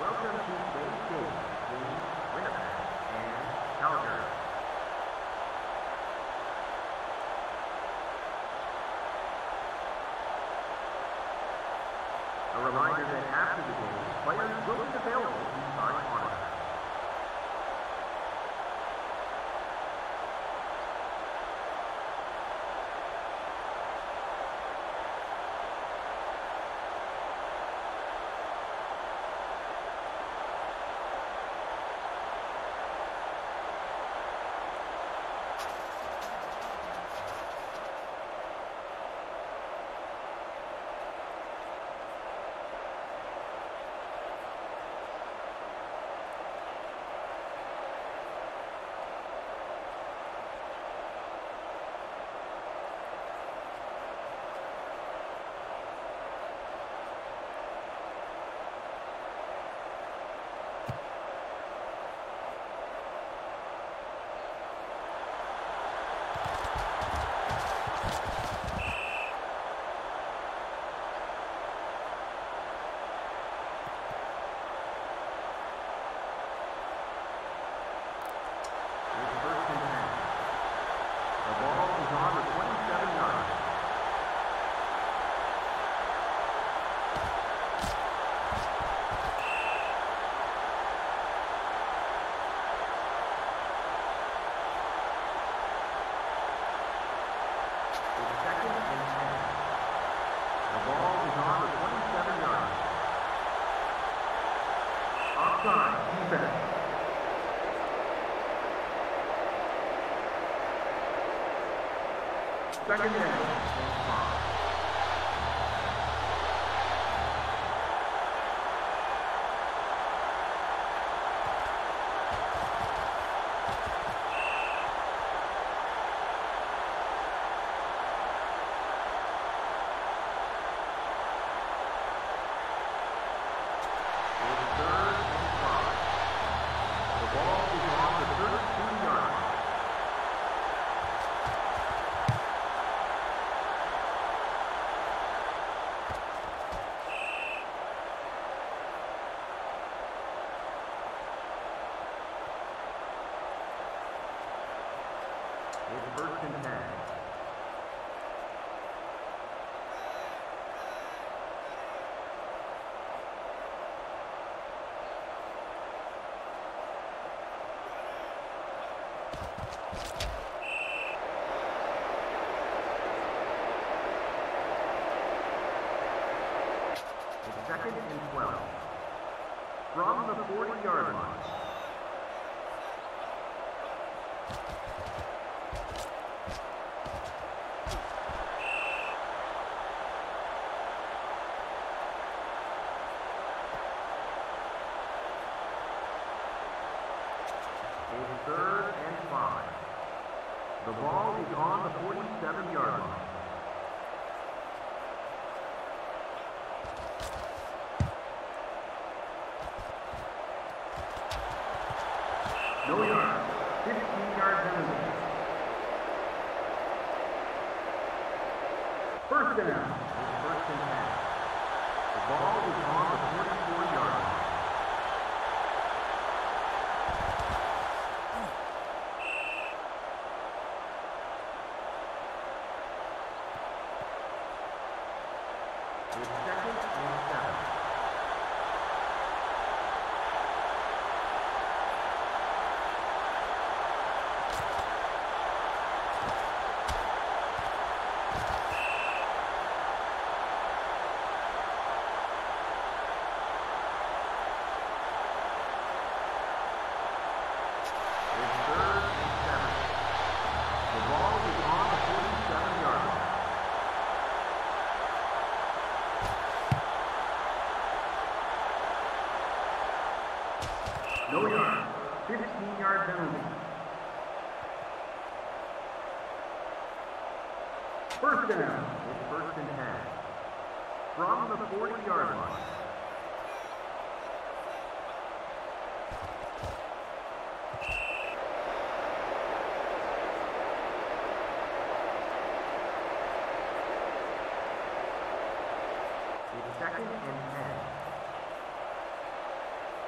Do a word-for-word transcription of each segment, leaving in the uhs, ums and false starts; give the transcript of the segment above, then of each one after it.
Welcome to today's game between Winnipeg and Calgary. A reminder that after the game, players will be available to sign autographs. Second down. It's first and ten. It's second and twelve. From the forty-yard line. Third and five. The ball is on the forty-seven-yard line. No yard. fifteen-yard penalty. First down. It's first and ten. The ball is on the forty-four-yard line. It's second and seven. It's third and seven. The ball is on the forty-seven-yard line. No yard. fifteen-yard penalty. First down. It's first and ten. From the forty-yard line. It's second and ten.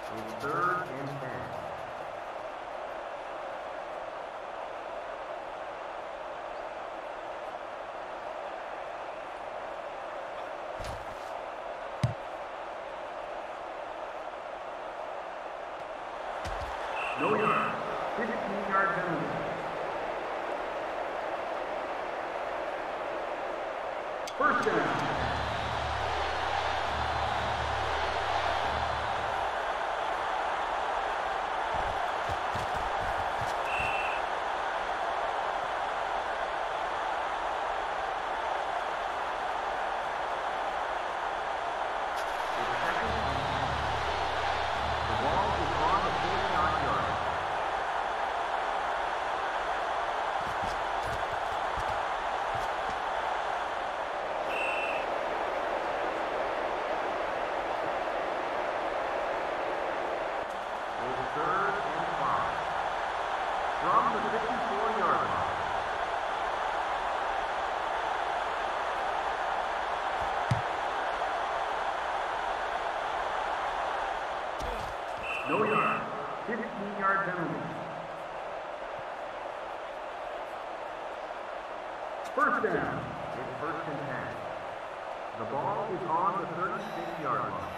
It's third and ten. No yard. fifteen-yard penalty. First down. No yard. fifteen-yard penalty. First down. It's first and ten. The ball is on the thirty-six-yard line.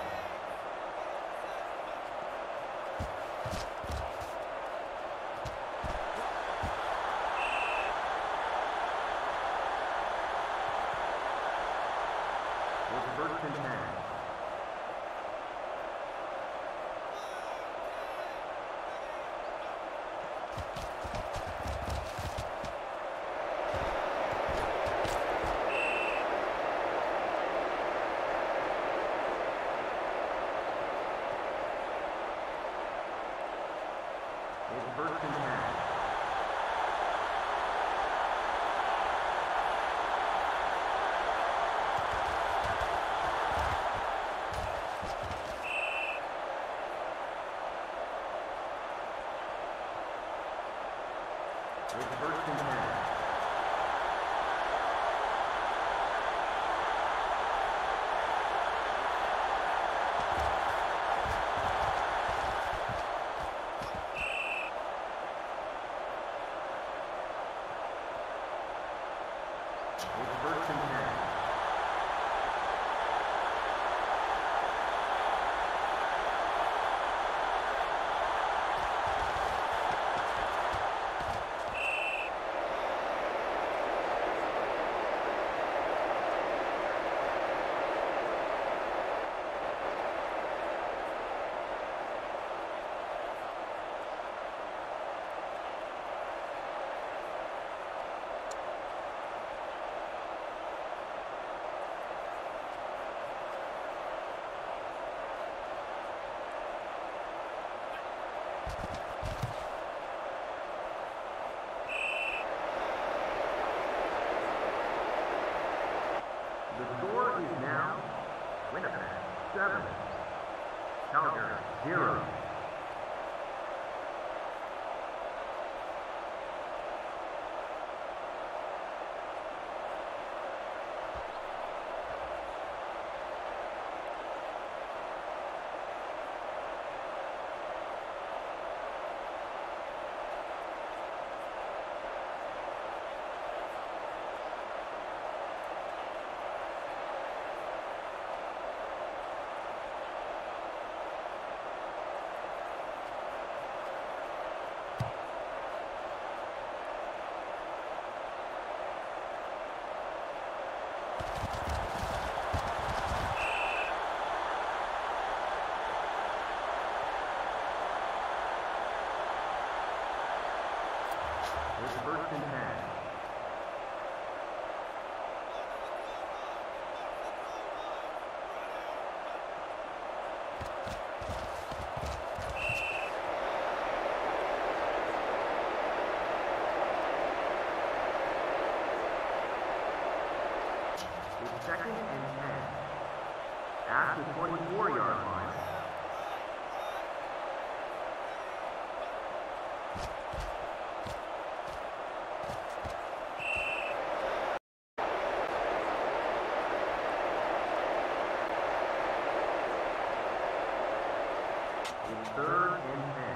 It's first and ten. It's first and ten. It's first and ten. It's first and ten. The score is now Winnipeg seven, Calgary zero. It's first and ten. It's second and ten. At the twenty-four-yard line. It's third and ten.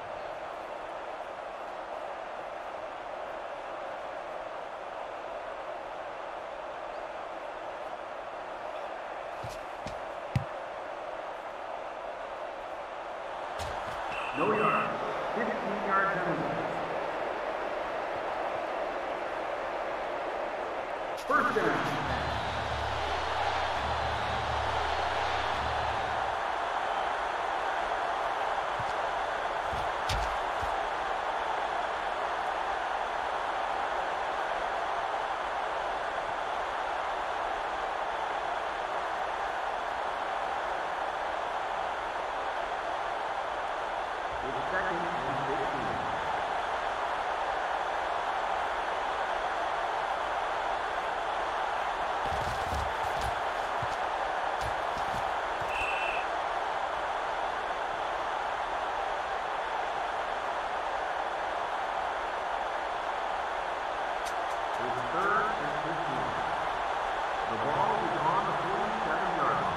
No yard. fifteen yard penalty. First down. Second and fifteen. It's third and fifteen. The ball is on the forty-seven yard line.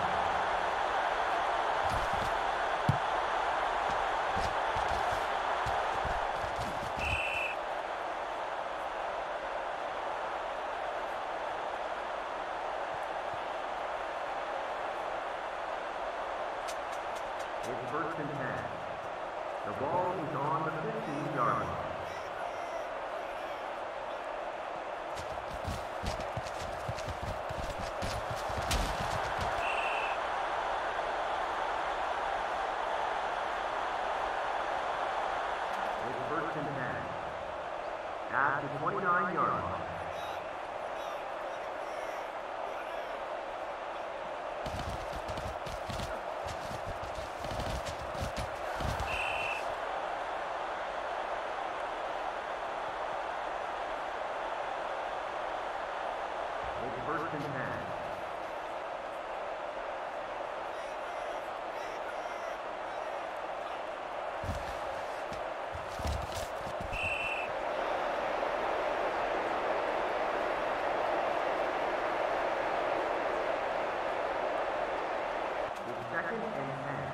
It's first and ten. The ball is on the fifteen yard line. It's first and ten. At the twenty-nine yard line. First and ten. It's second and ten.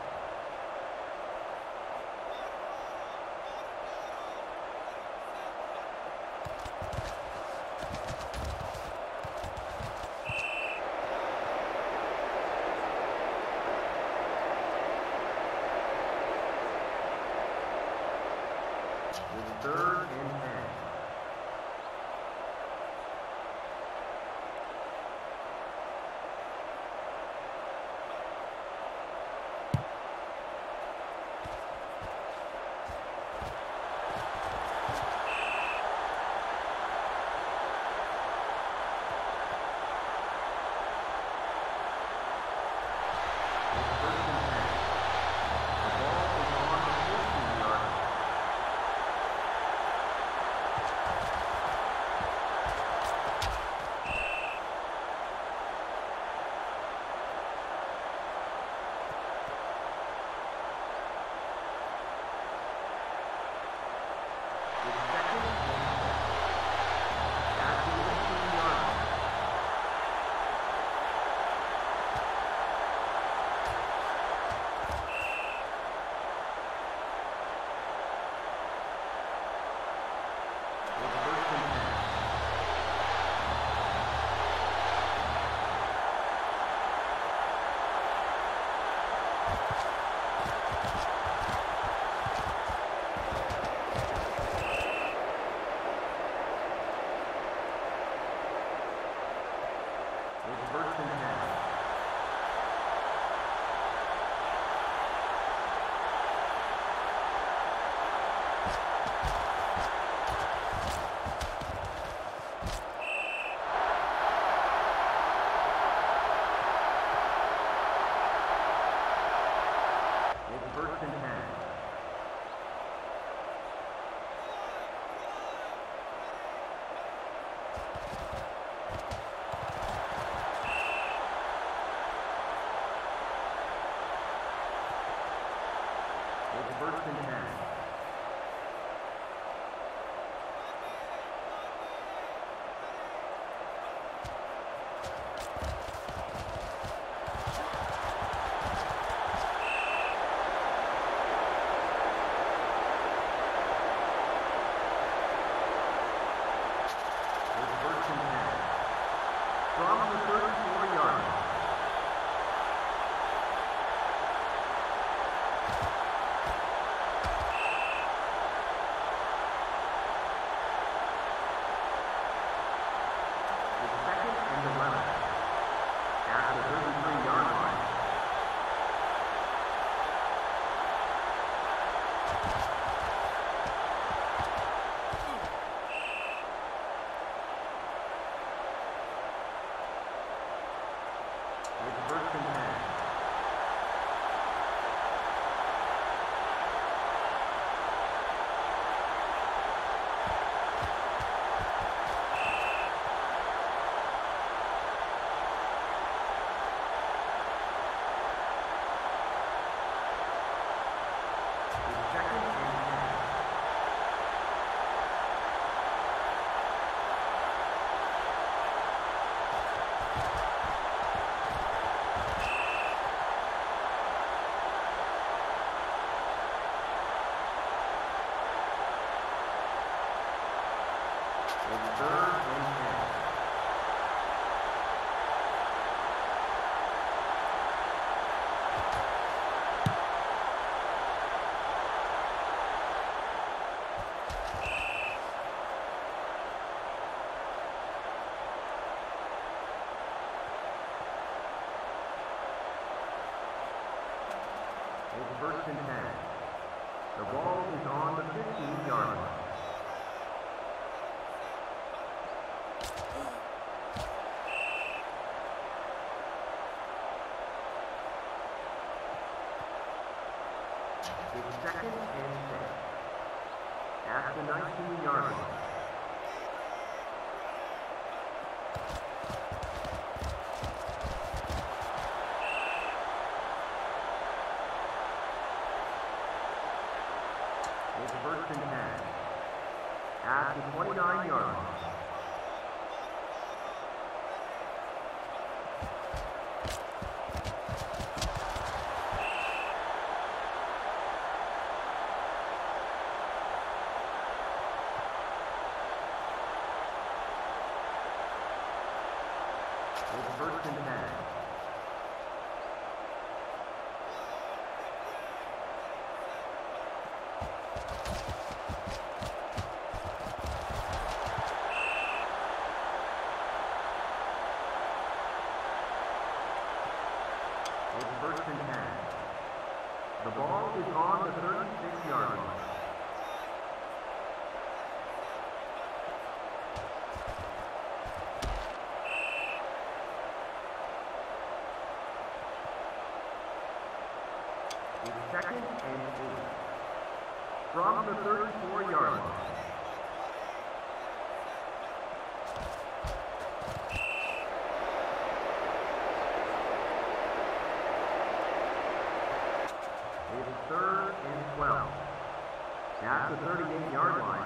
It's third and ten. First and ten. at the thirty-three-yard line. It's first and ten. It's first and ten. The ball is on the fifteen-yard line. It's second and six. At the nineteen-yard line. It's first and ten. At the twenty-nine-yard line. It's first and ten. It's first and ten. The ball is on the thirty-six-yard line. It's second and eight. From the thirty-four-yard line. It's third and twelve. At the thirty-eight-yard line.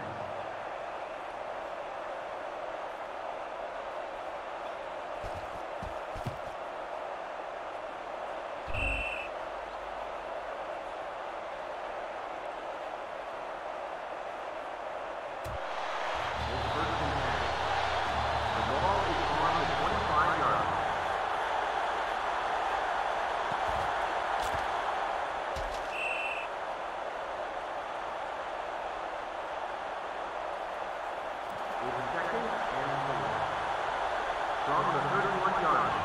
It's second and four. From the thirty-one-yard line.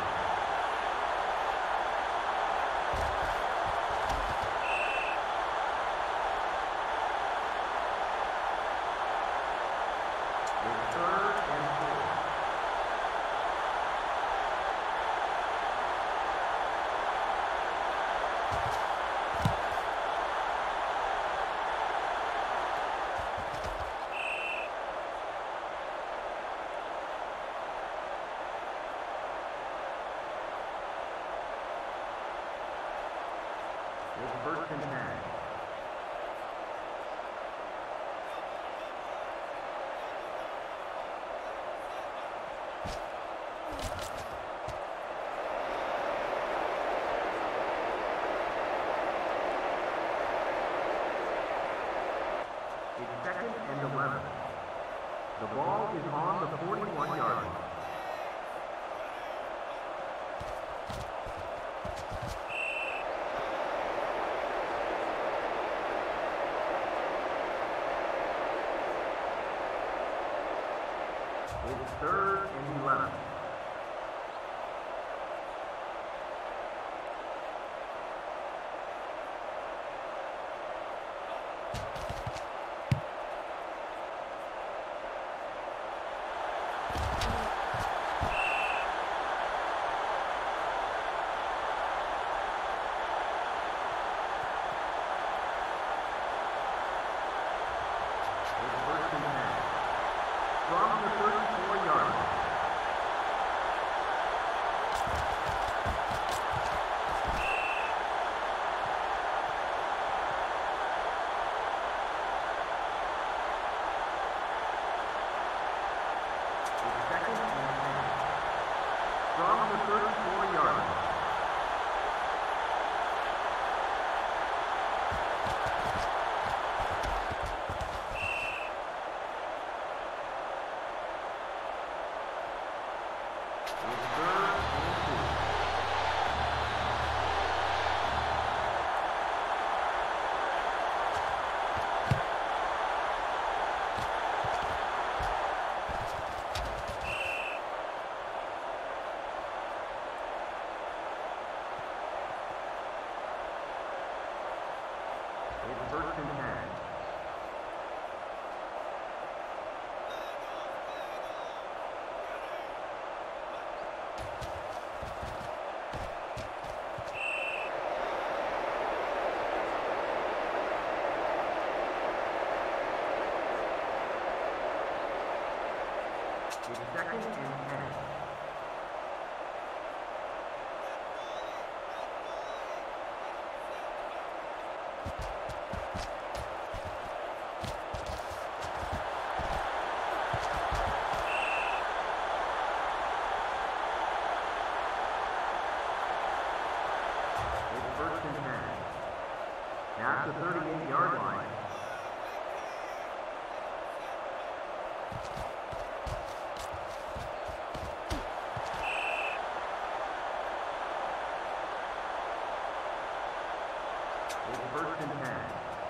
It's third and four. It's first and ten. It's second and eleven. The ball is on the forty-one-yard line. It's third and eleven. It's first and ten. It's second and ten. It's first and ten. Now to the thirty-eight yard line. First and ten.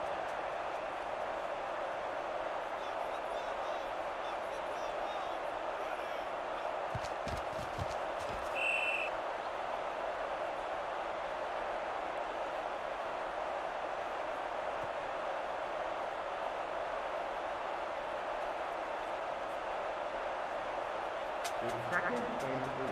It's second and eight.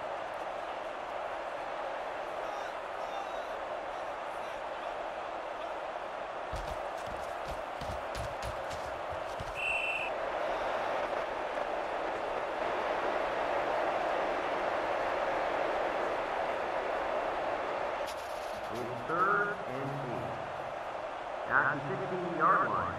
It's third and eight. At the sixteen yard line.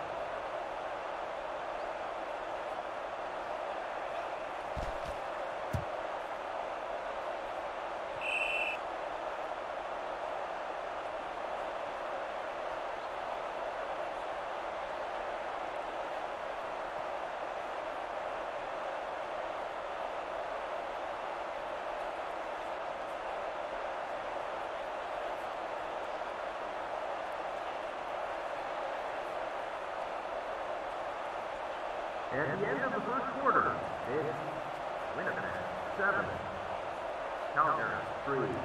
At the end of the first quarter, it's Winnipeg seven, Calgary three.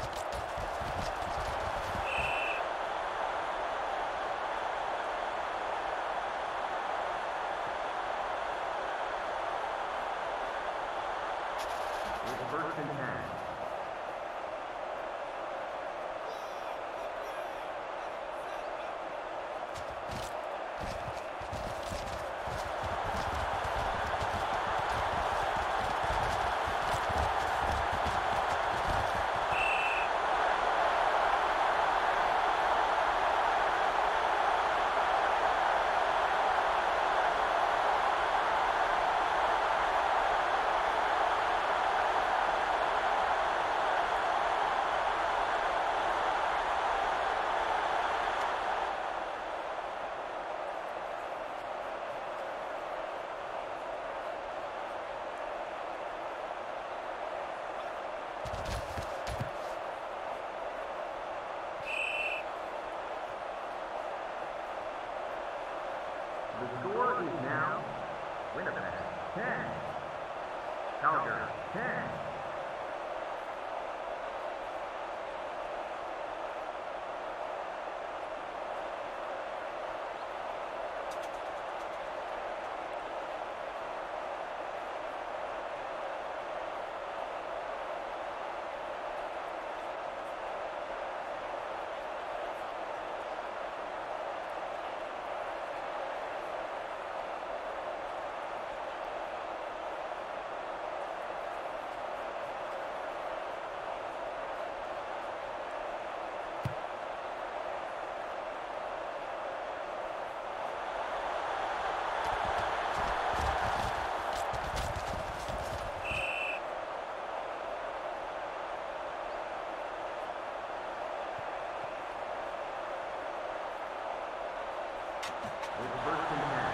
It's first and ten. The score is now Winnipeg ten, Calgary ten. It's first and ten.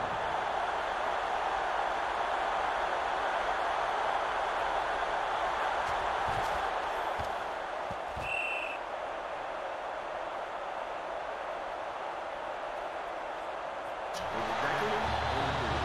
It's second and two.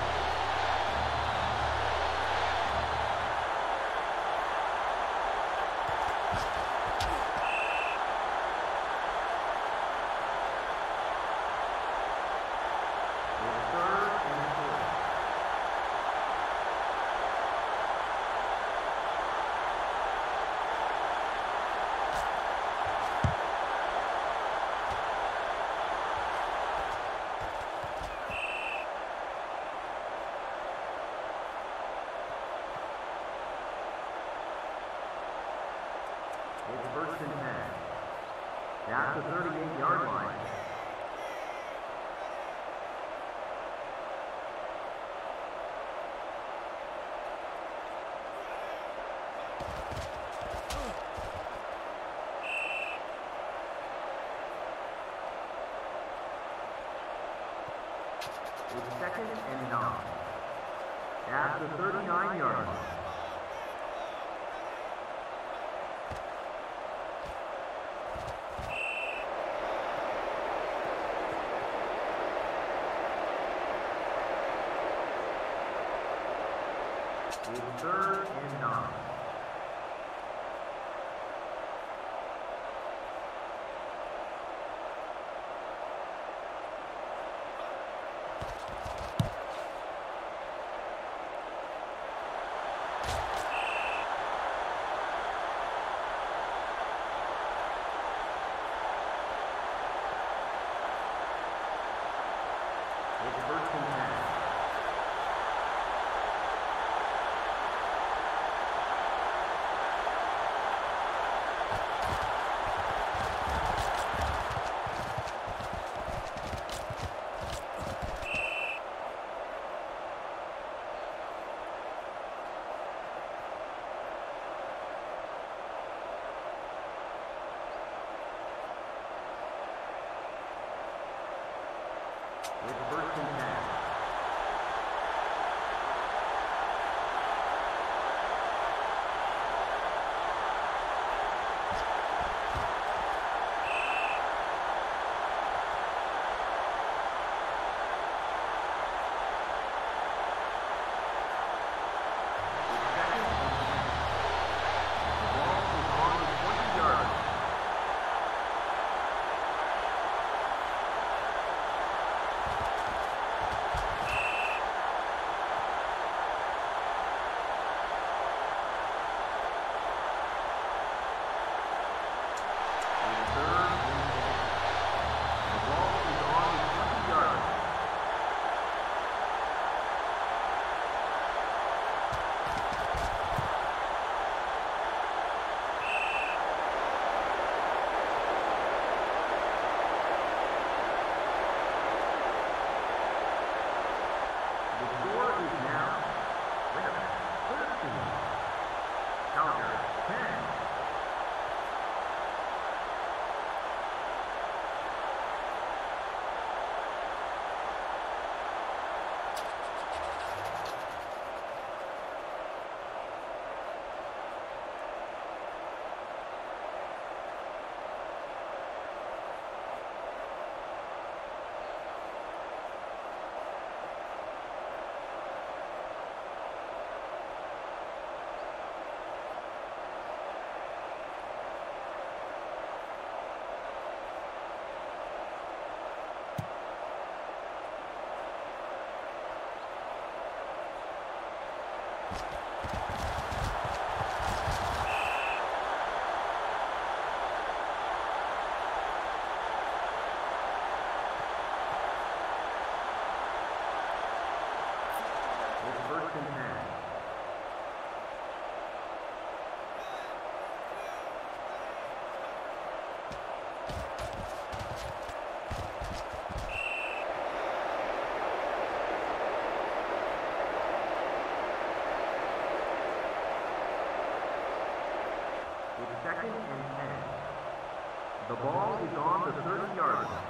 It's first and ten. At the thirty-eight yard line. It's second and nine. At the thirty-nine yard line. It's third and nine. It's first and ten. It's second and ten. The ball is on the thirty-yard line.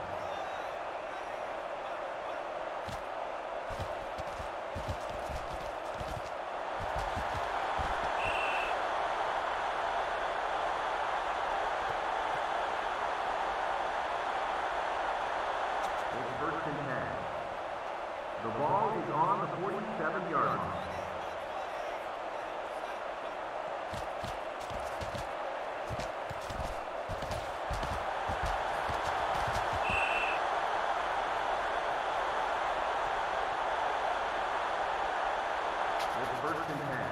It's first and ten. The ball is on the forty-seven-yard line. First and ten.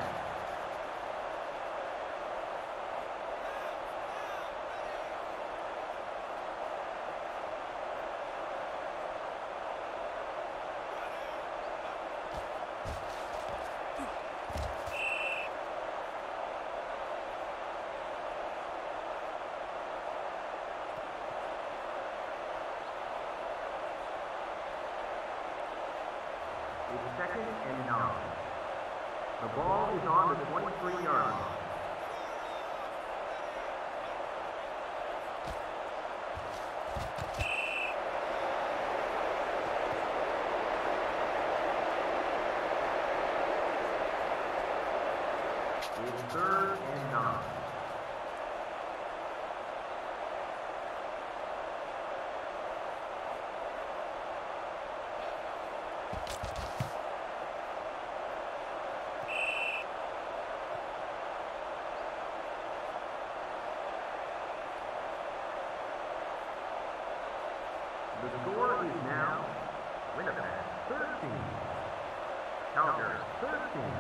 It's second and nine. The ball is on the twenty-three-yard line. It's third and nine. The score is now Winnipeg thirteen, Calgary thirteen.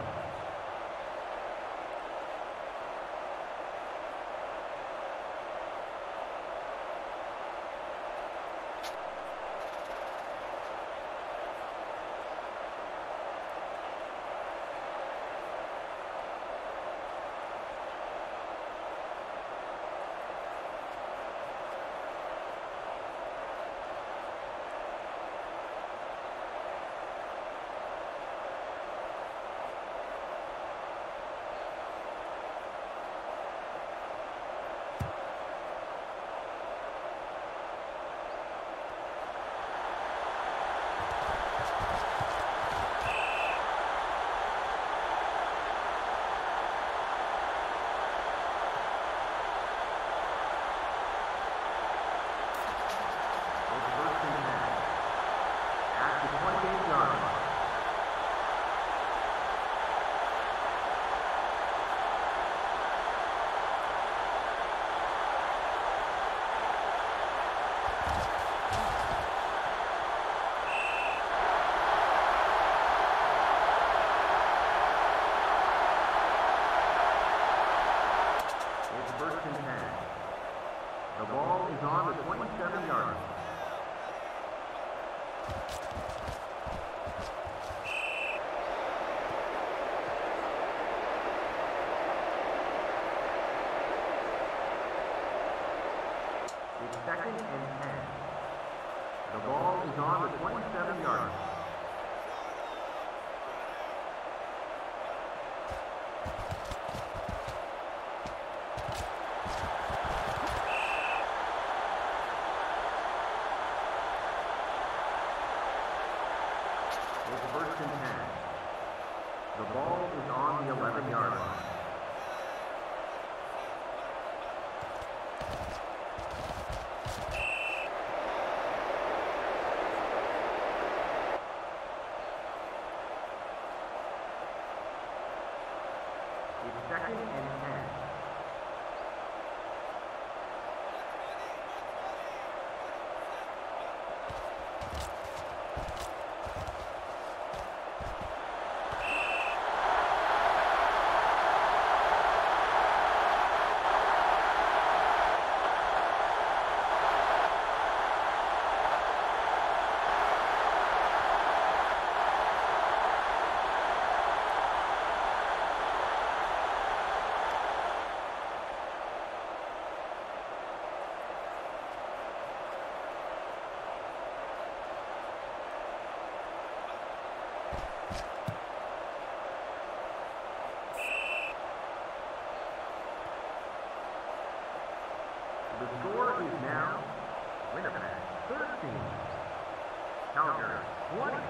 First and ten. The ball is on the twenty-seven-yard line. It's second and ten. The ball is on the twenty-seven-yard line. It's first and ten. The ball is on the eleven-yard line. The score is now Winnipeg thirteen, Calgary twenty.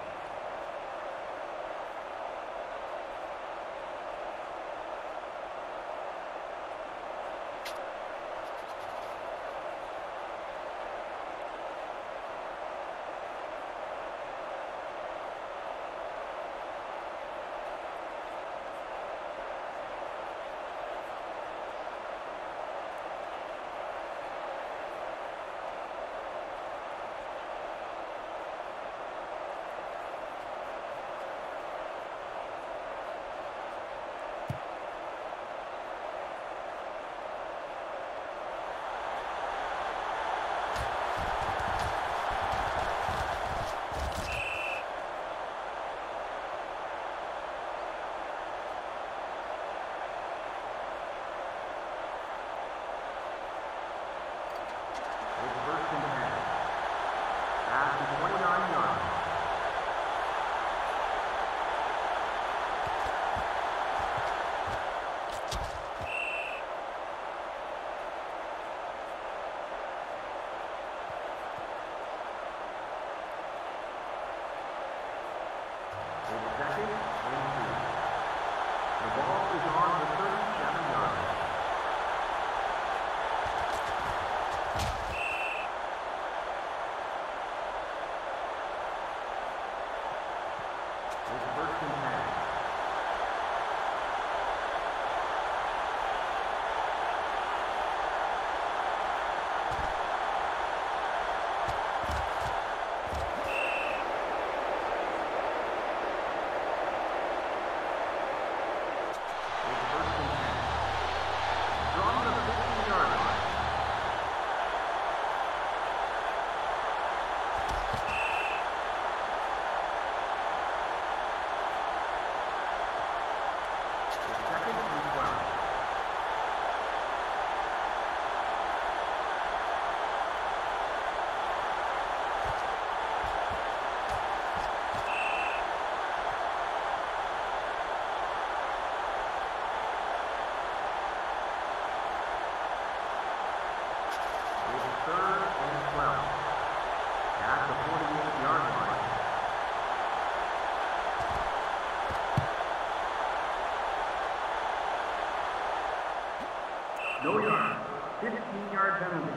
No yard, fifteen yard penalty.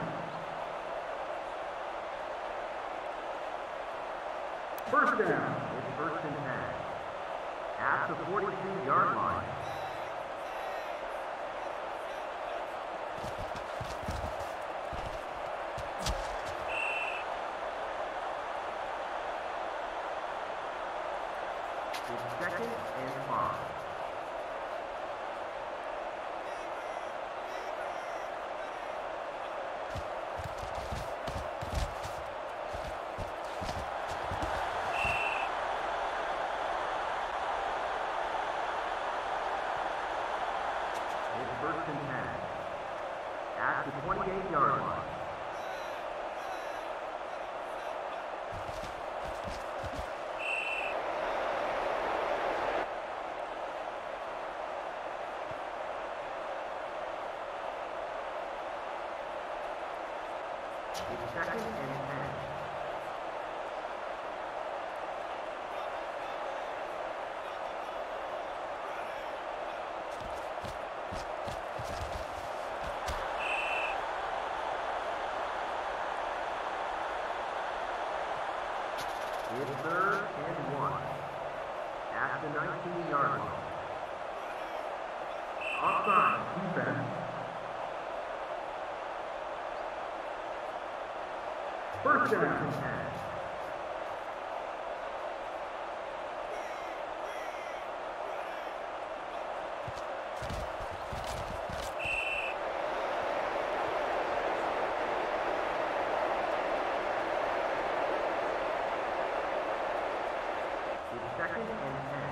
First down. It's first and ten. At the forty-two yard line. It's second and five. First and ten. At the twenty-eight yard line. It's second and ten. It's third and one. At the nineteen yard line. Offside, defense. First down. ten. It's second and ten.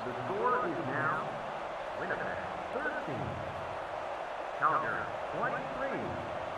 The score is now Winnipeg thirteen, Calgary twenty-three.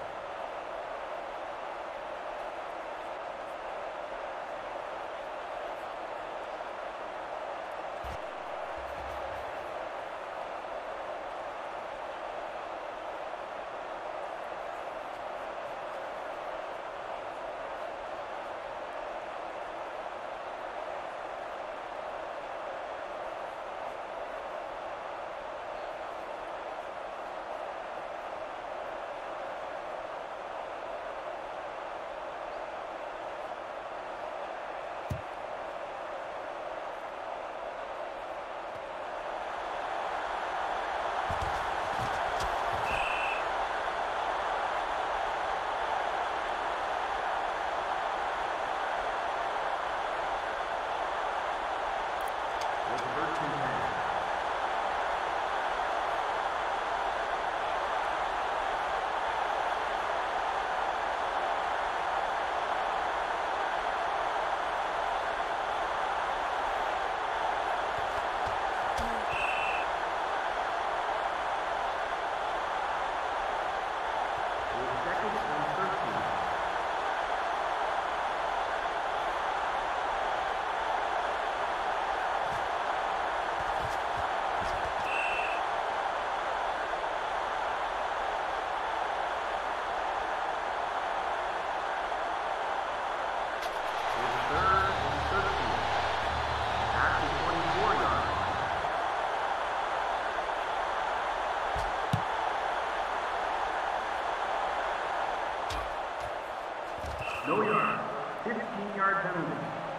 No yard. fifteen-yard penalty.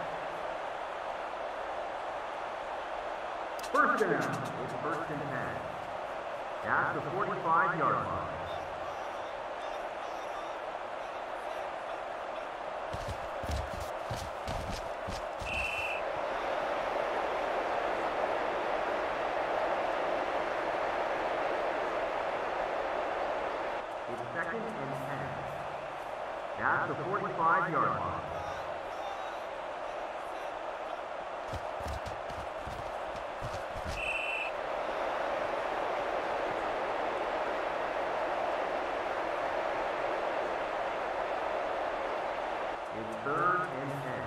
First down. It's first and ten. At the forty-five-yard line. It's second and ten. At the forty-five-yard line. It's third and ten.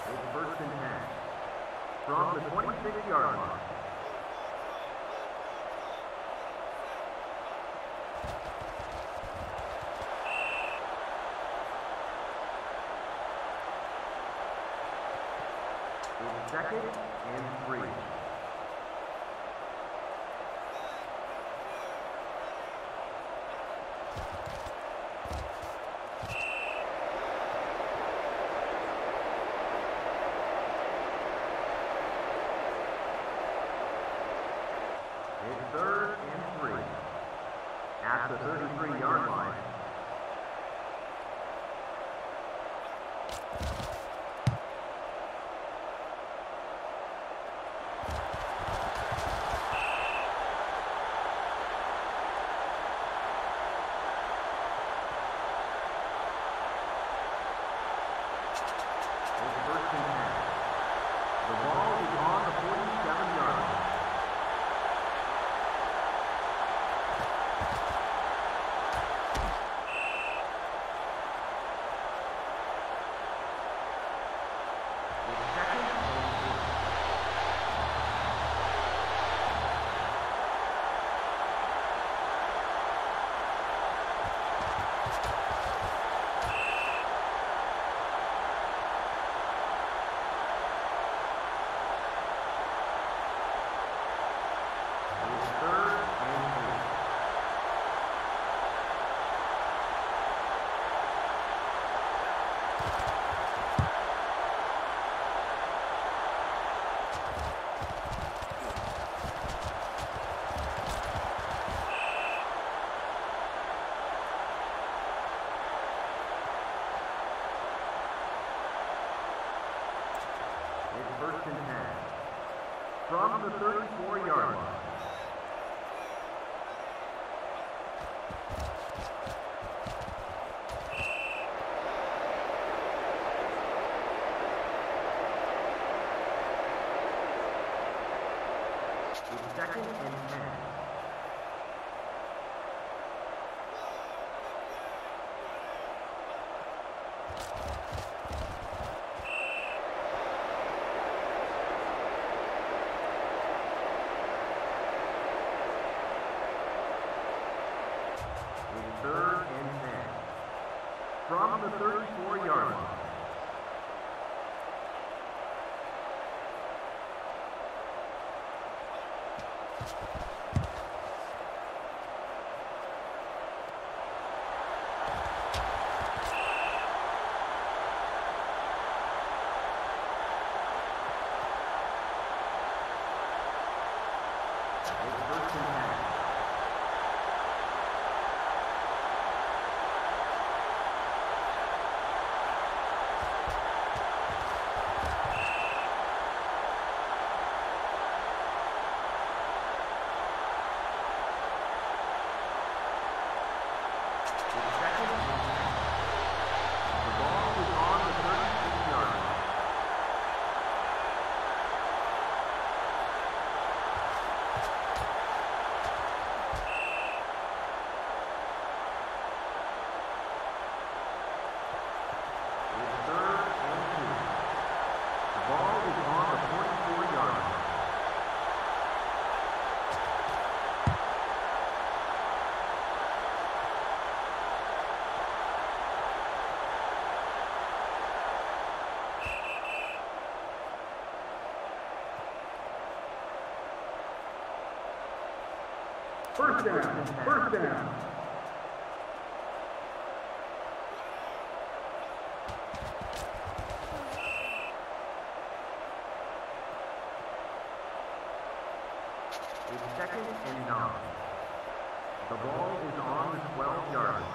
It's first and ten. From the twenty-six yard line. It's second and three. It's third and three. At the thirty-three yard line. It's first and ten. The ball is on the forty-seven yard line. It's second and eight. It's third and eight. It's first and ten. From the thirty-four yard line. It's second and ten. It's third and ten. From the thirty-four yard line. It's first and ten. It's second and ten. The ball is on the thirty-six yard line. It's third and two. The ball is on the forty-four yard line. First down. First down. It's second and nine. The ball is on the twelve yard line.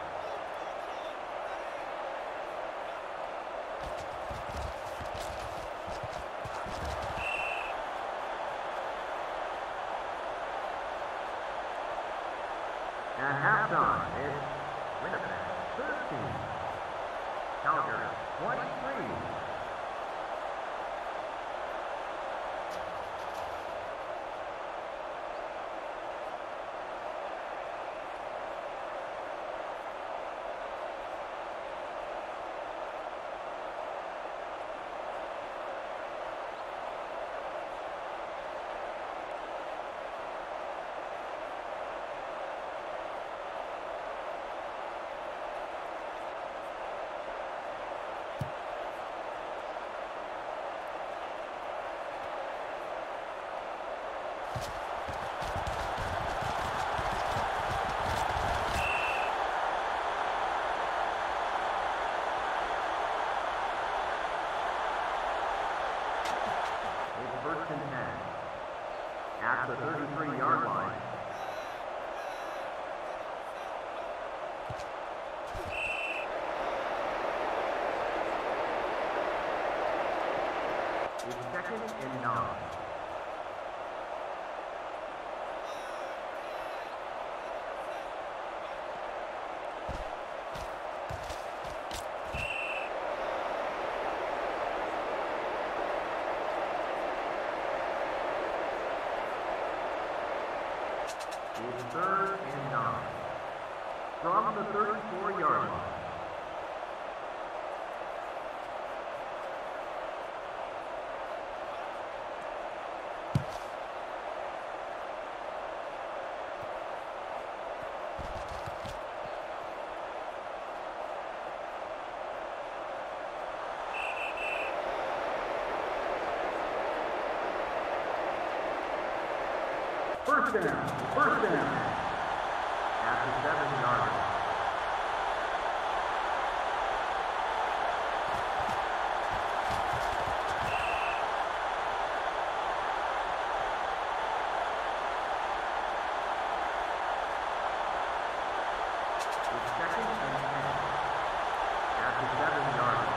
At halftime, it's Winnipeg thirteen, Calgary twenty-three. second and nine. It's third and nine. From the thirty-four yard line. First down, first down. At the seven yard line. It's second and ten. At the seven yard line.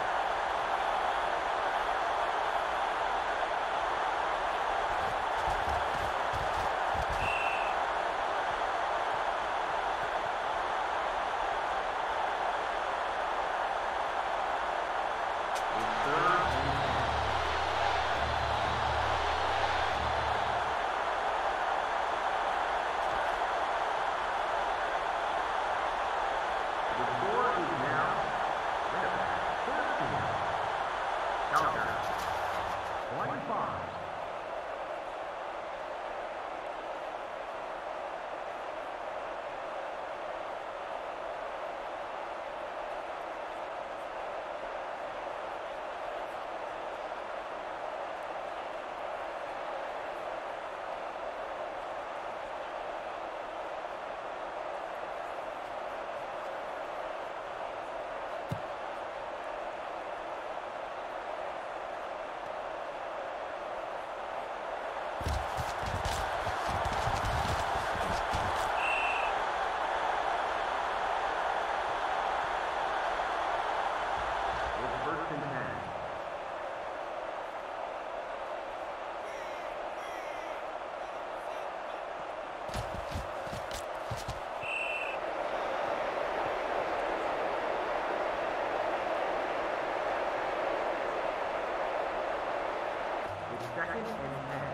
The score is now Winnipeg fourteen, Calgary twenty-five. It's first and ten. It's second and ten.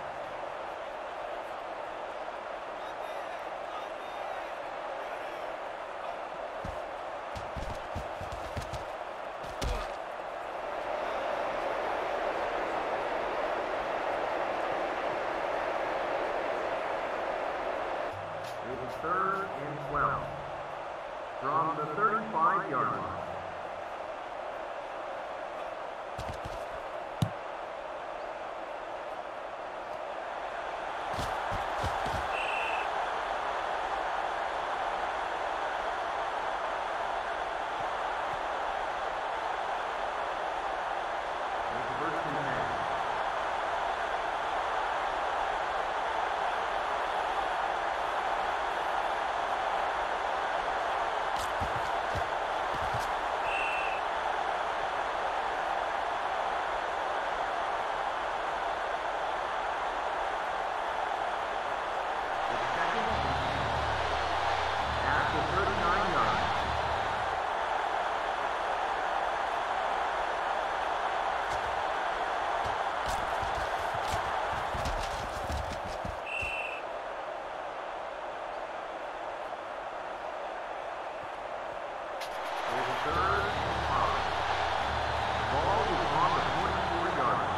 It's third and twelve. From the thirty-five yard line. It's first and ten. It's second and ten. At the thirty-nine yard line. It's third and five. The ball is on the forty-four yard line.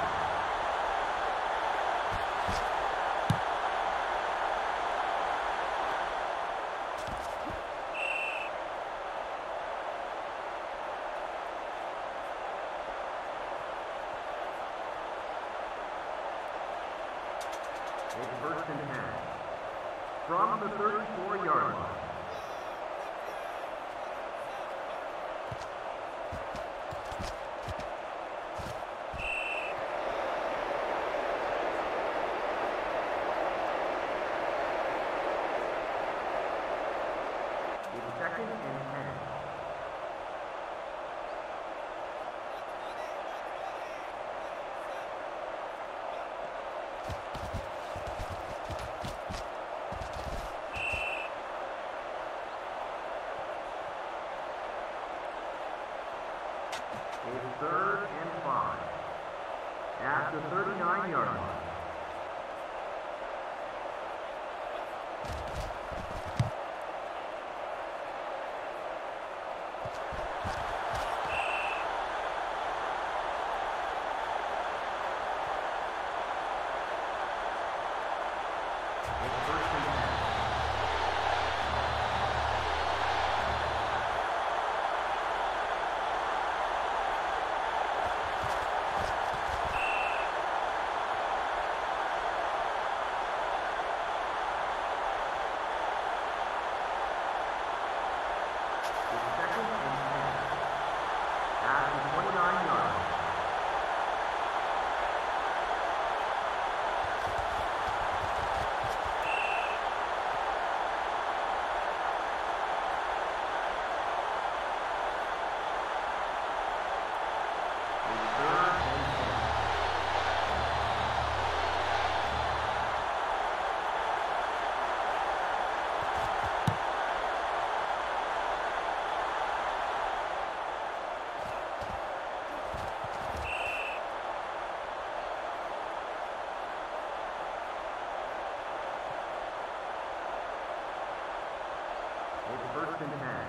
It's first and ten. From the thirty-four yard line. It's second and ten. It's third and five. At the thirty-nine yard line. First and ten.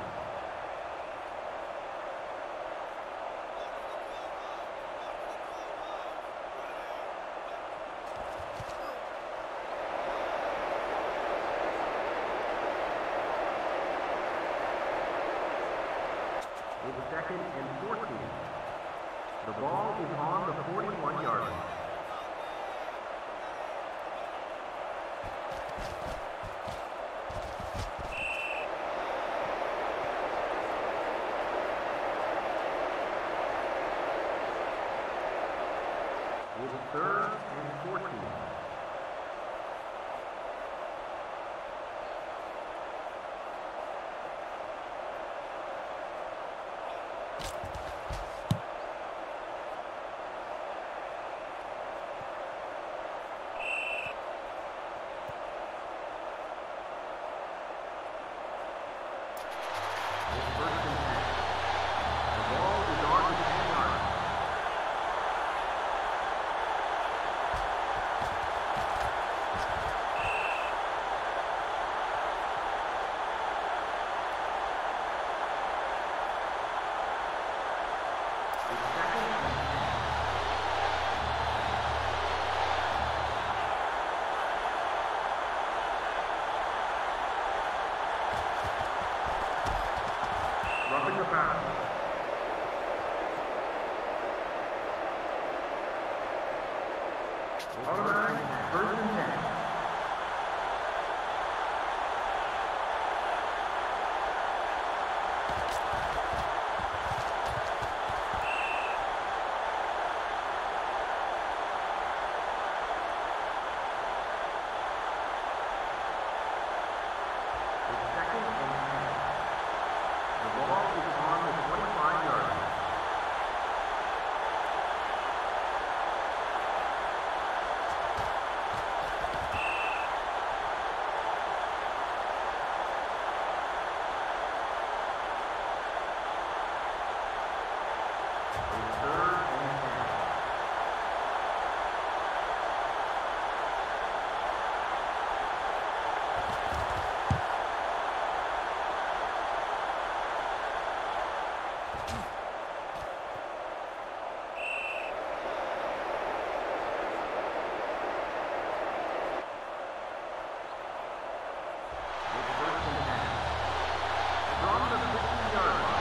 It's second and fourteen. The ball is on the forty-one yard line. It's third and fourteen. It's first and ten. The ball is on the ten yard line. Roughing the pass. Automatic first and ten. It's second and ten. The ball is on the twenty-five yard line. It's third and ten. It's first and ten. From the fifteen yard line.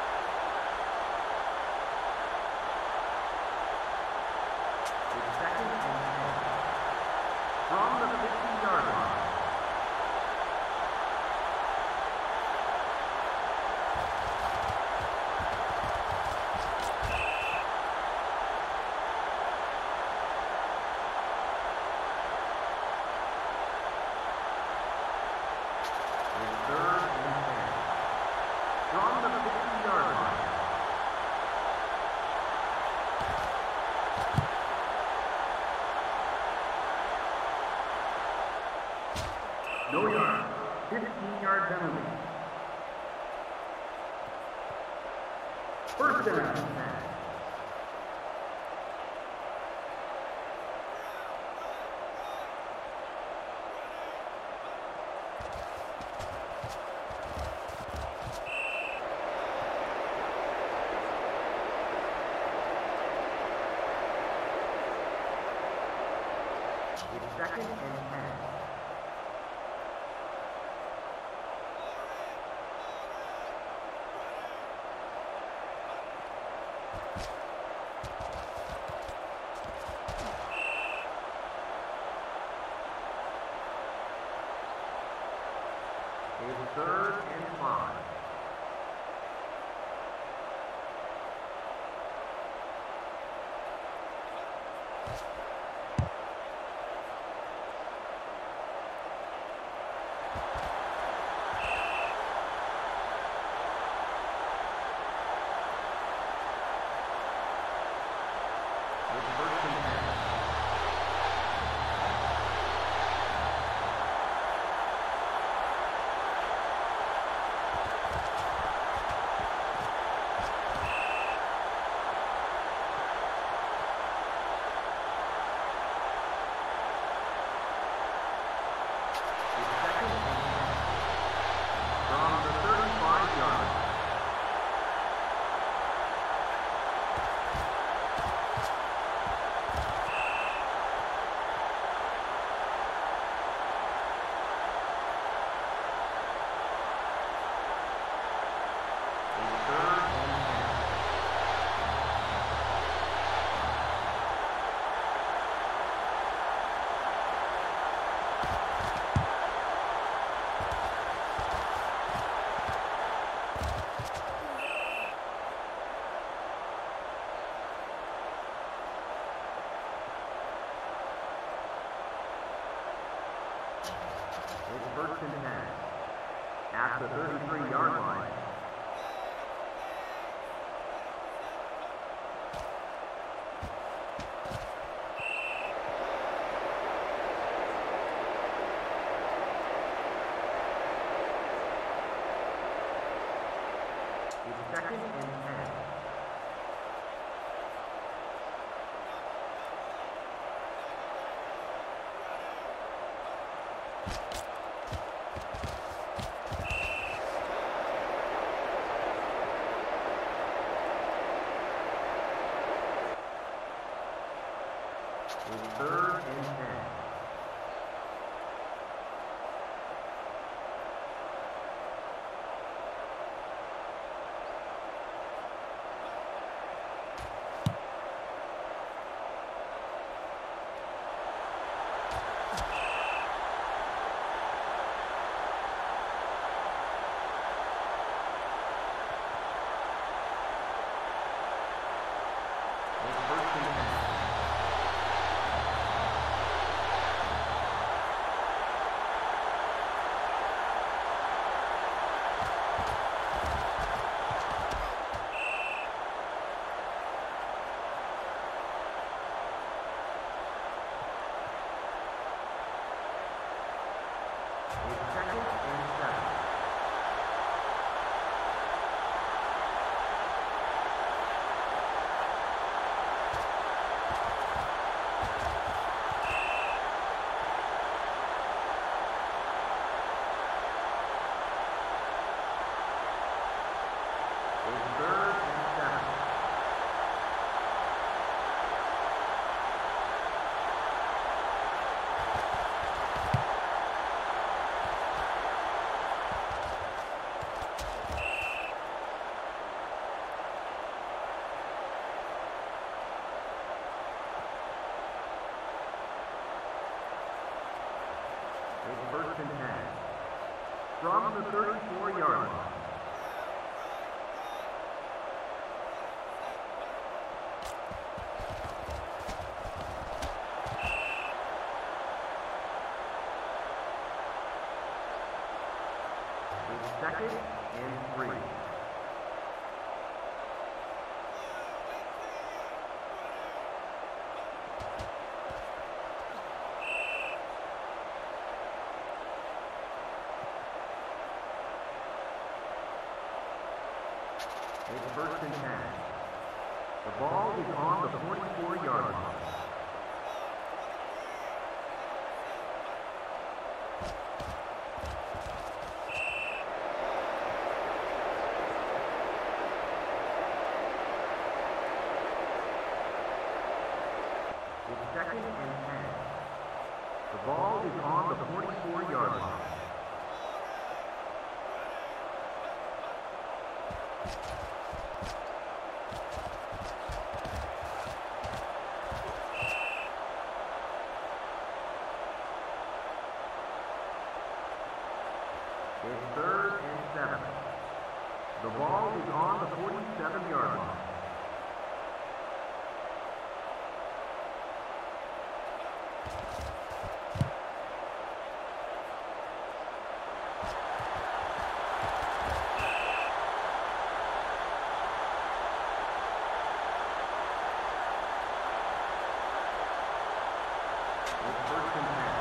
It's second five penalty. First down. Second and ten. It's third and five. It's first and ten. At the thirty-three yard line. It's second and ten. It's third and ten. It's first and ten. It's second and seven. It's third and seven. It's first and ten. From the thirty-four yard line. It's second and three. It's first and ten. The ball is on the forty-four-yard line. It's second and ten. The ball is on the forty-four-yard line. It's third and seven. The ball is on the forty-seven-yard line. It's first and ten.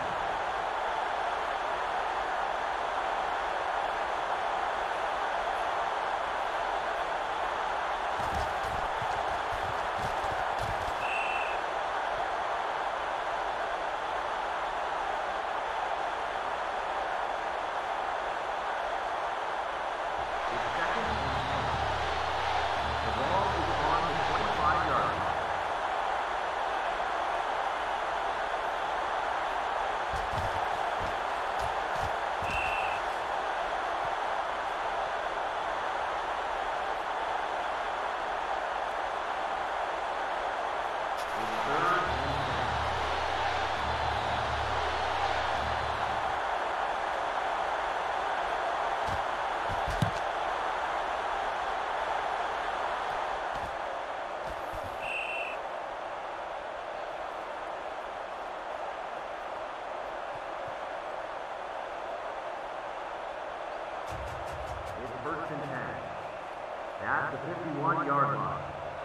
It's first and ten. At the fifty-one-yard line.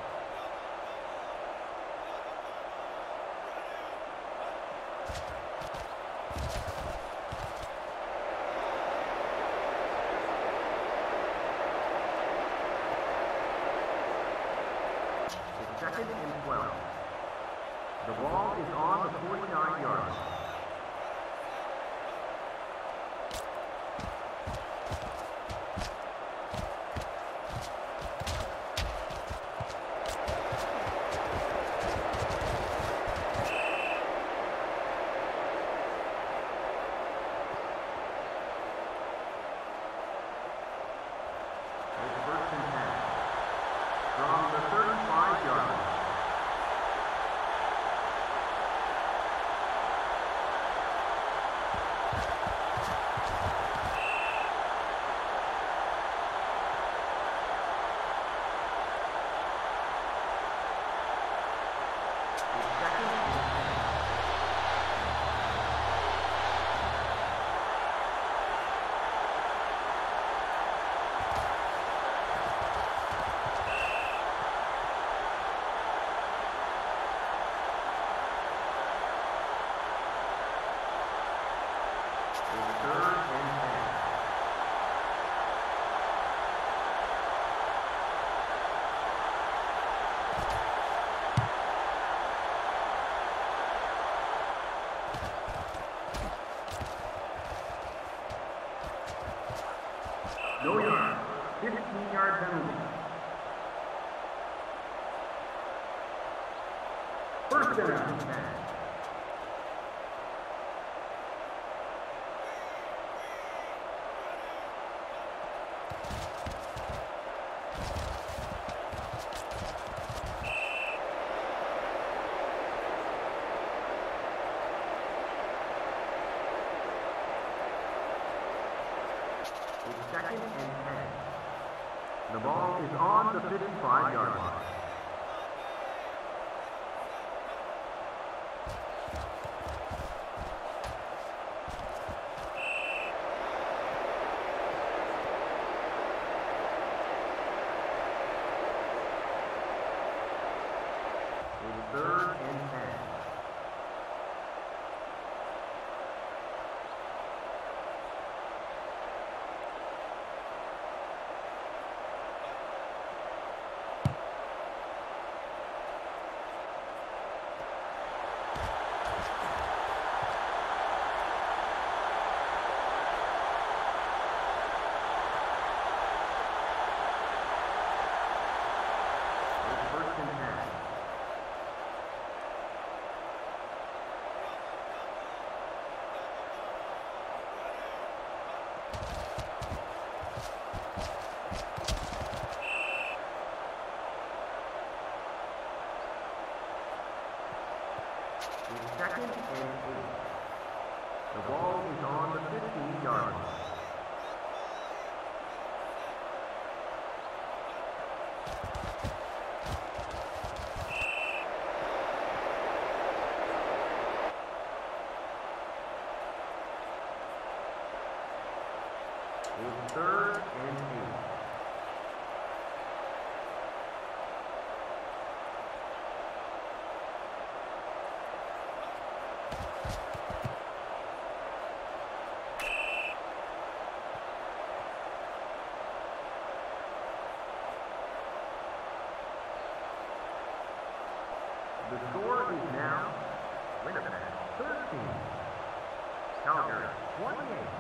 It's second and twelve. The ball is on the forty-nine-yard line. It's first and ten. From the thirty-five-yard line. It's second and ten. It's third and ten. No yard. fifteen-yard penalty. First First and down. ten. It's second and ten. The ball is on the fifty-five-yard line. It's third and ten. It's second and eight. The ball is on the fifteen-yard line. It's third and eight. The score is now Winnipeg thirteen, Calgary twenty-eight.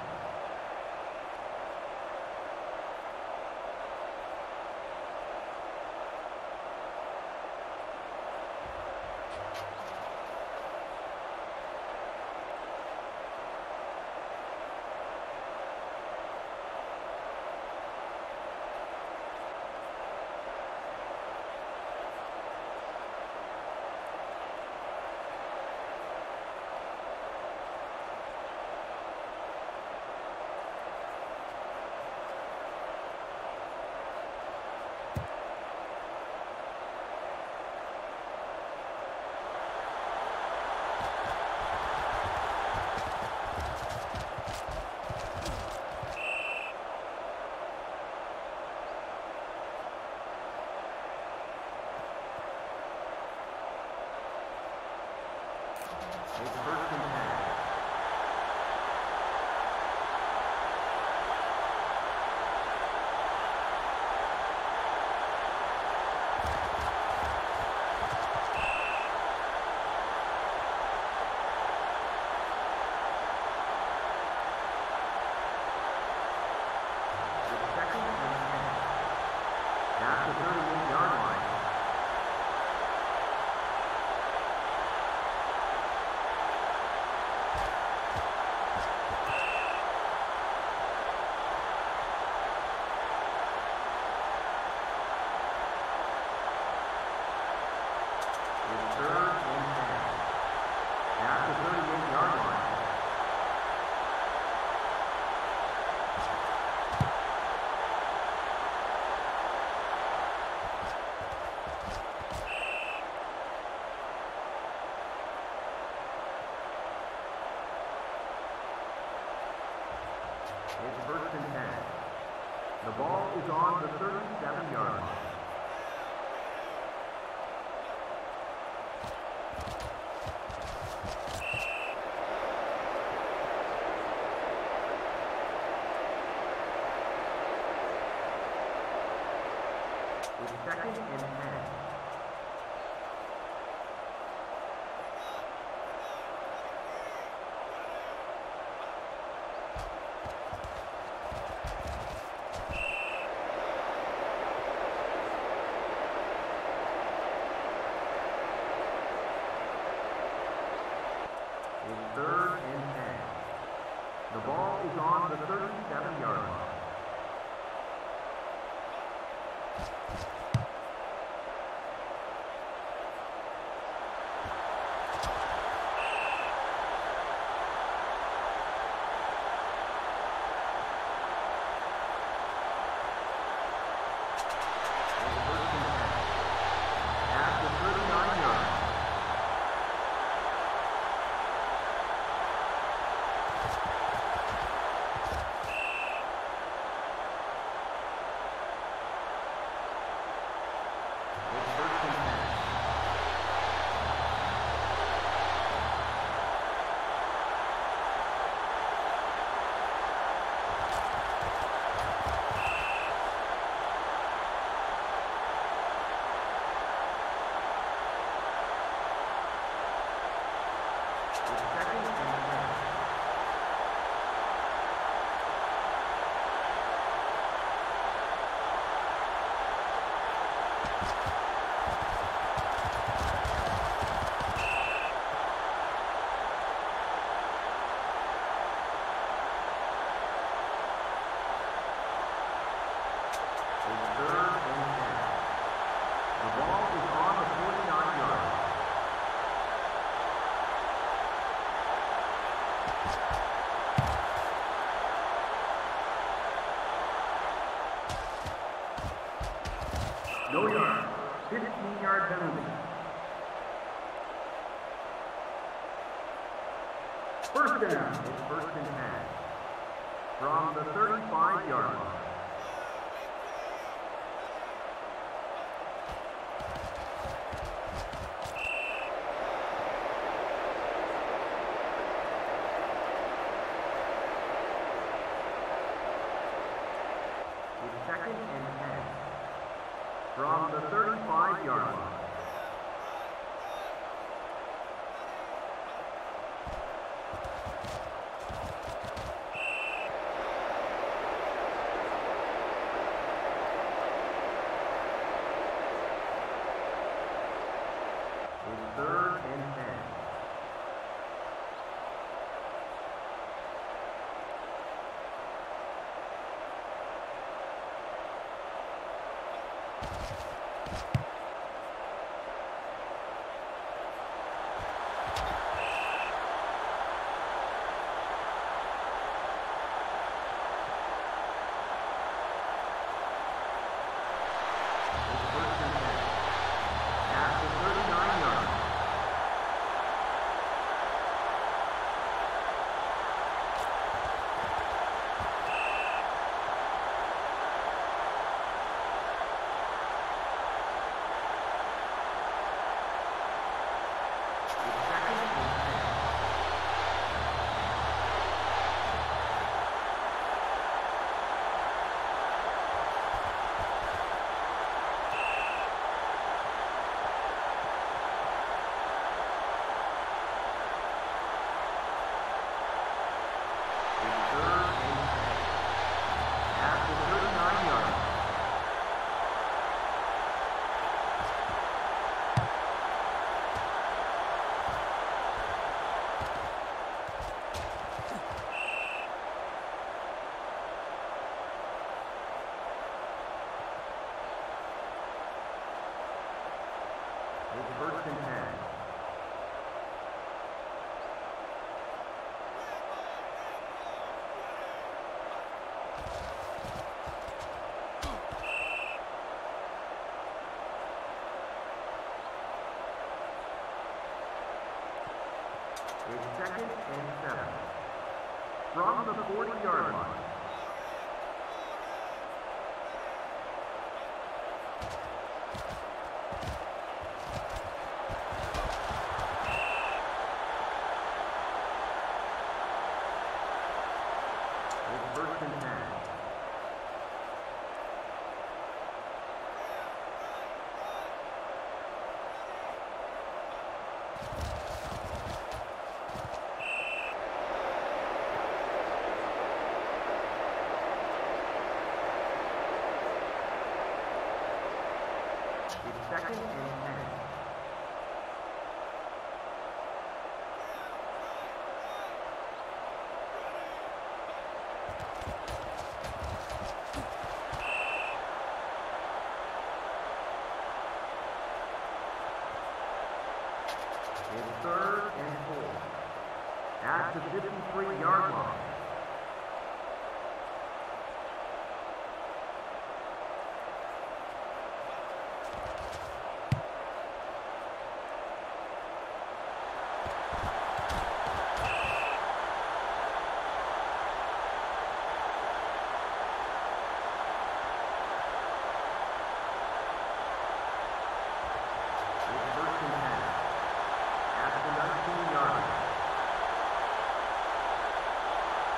It's first and ten. It's second and ten. At the thirty-eight-yard line. It's third and ten. At the thirty-eight-yard line. It's first and ten. The ball is on the thirty-seven-yard line. It's second and ten. It's third and ten. The ball is on the thirty-seven-yard line. It's first and ten. At the thirty-nine-yard line. First down. It's first and ten. From the thirty-five yard line. It's second and ten. From the thirty-five yard line. It's third and ten. It's first and ten. It's second and seven. From the forty yard line. It's first and ten. It's second and ten. It's third and four. At the fifty-three yard line. It's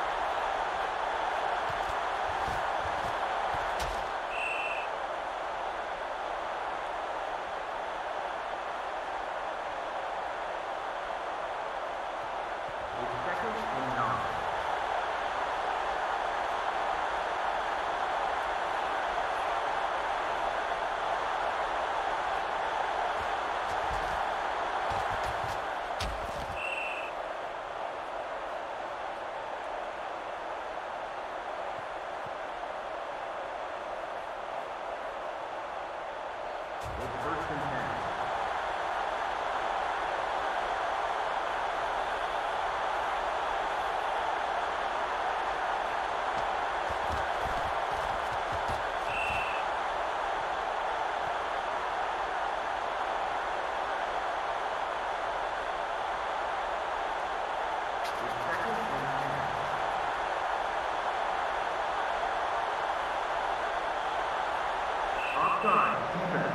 Outside. Defense.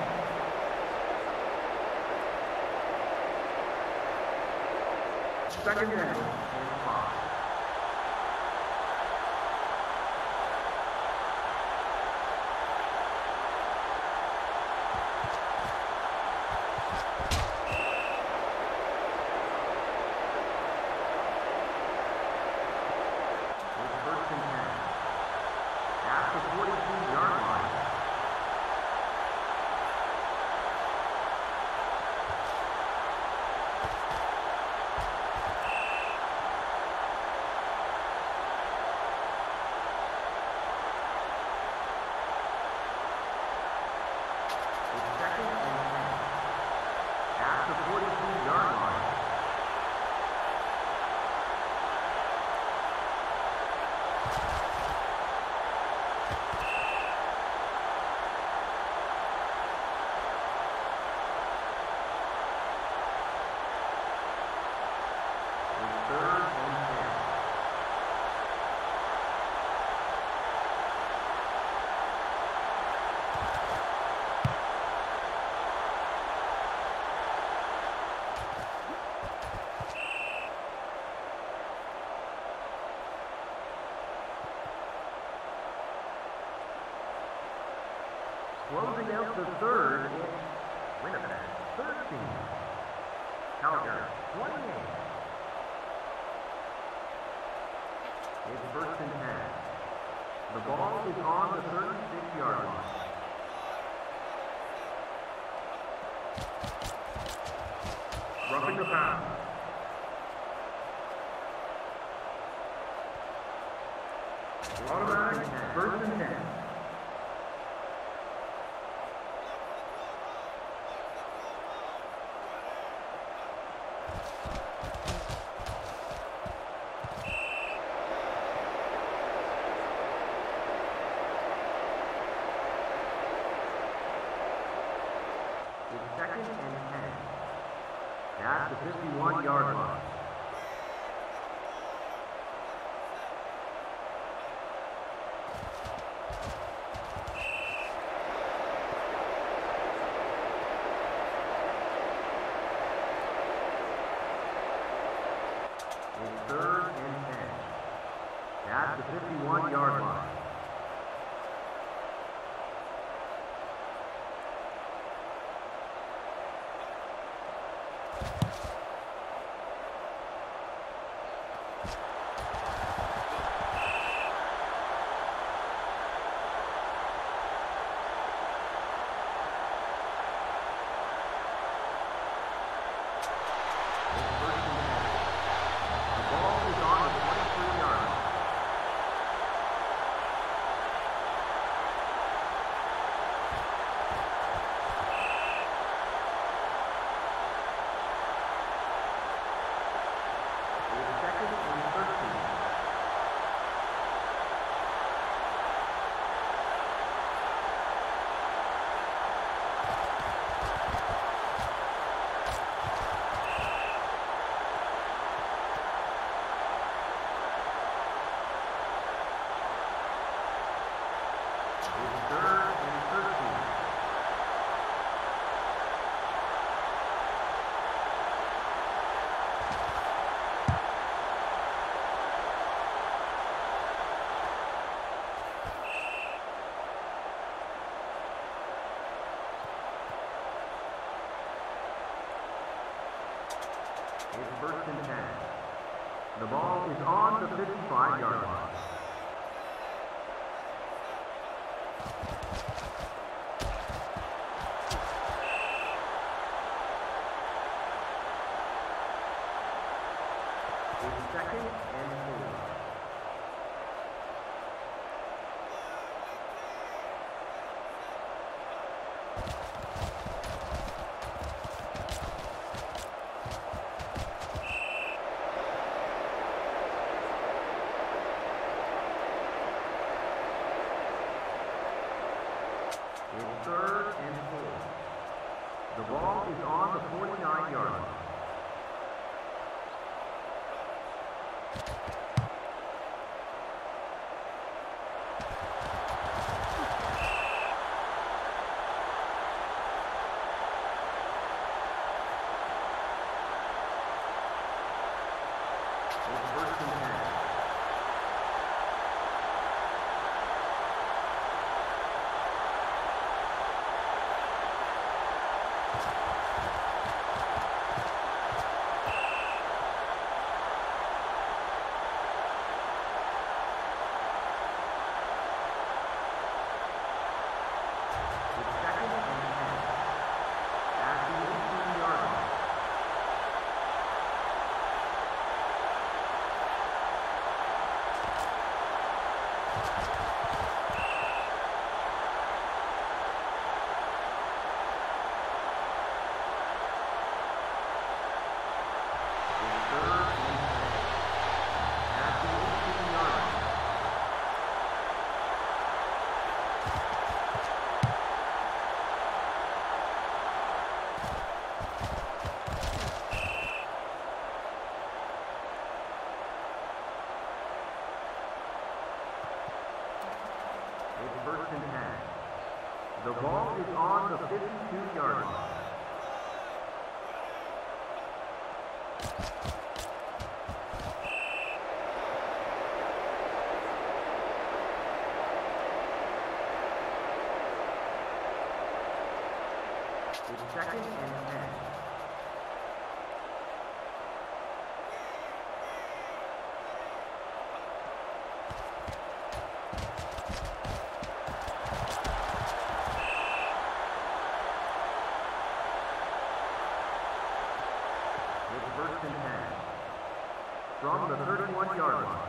Second down. And five. Closing out the third, it's Winnipeg thirteen, Calgary twenty-eight. It's first and ten. The ball is on the thirty-six yard line. Roughing the pass. Automatic first and ten. It's second and ten. At the fifty-one yard line. It's third and ten. At the fifty-one yard line. It's first and ten. The ball is on the fifty-five yard line. It's second and four. It's third and four. The ball is on the forty-nine yard line. is on the fifty-two-yard line. It's second and ten. It's first and ten. From the thirty-one-yard line.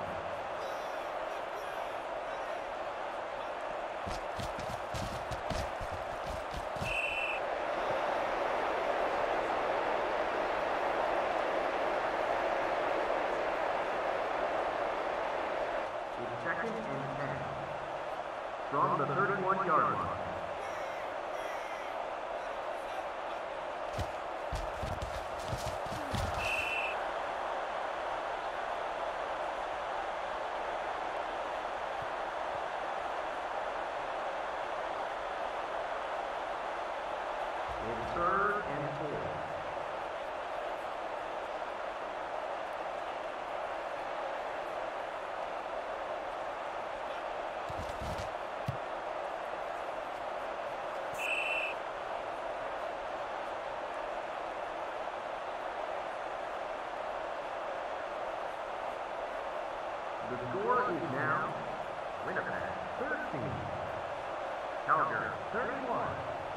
Second and ten. From the thirty-one-yard line. It's third and four. The score is now Winnipeg thirteen, Calgary thirty-one.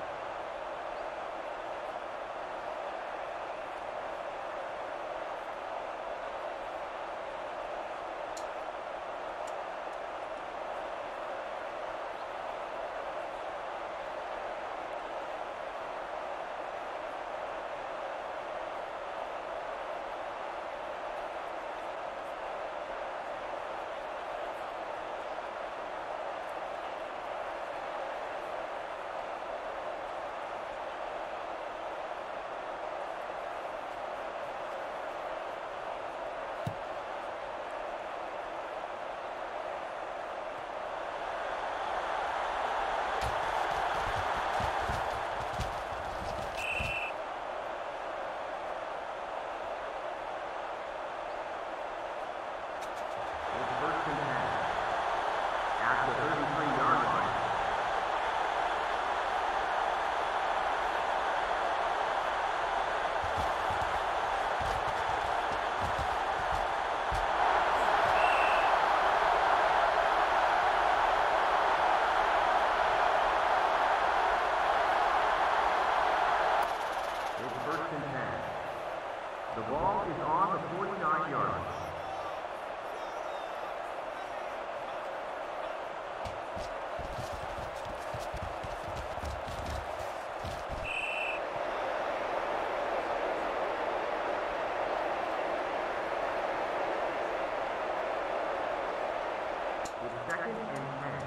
The ball is on the forty-nine-yard line. It's second and ten.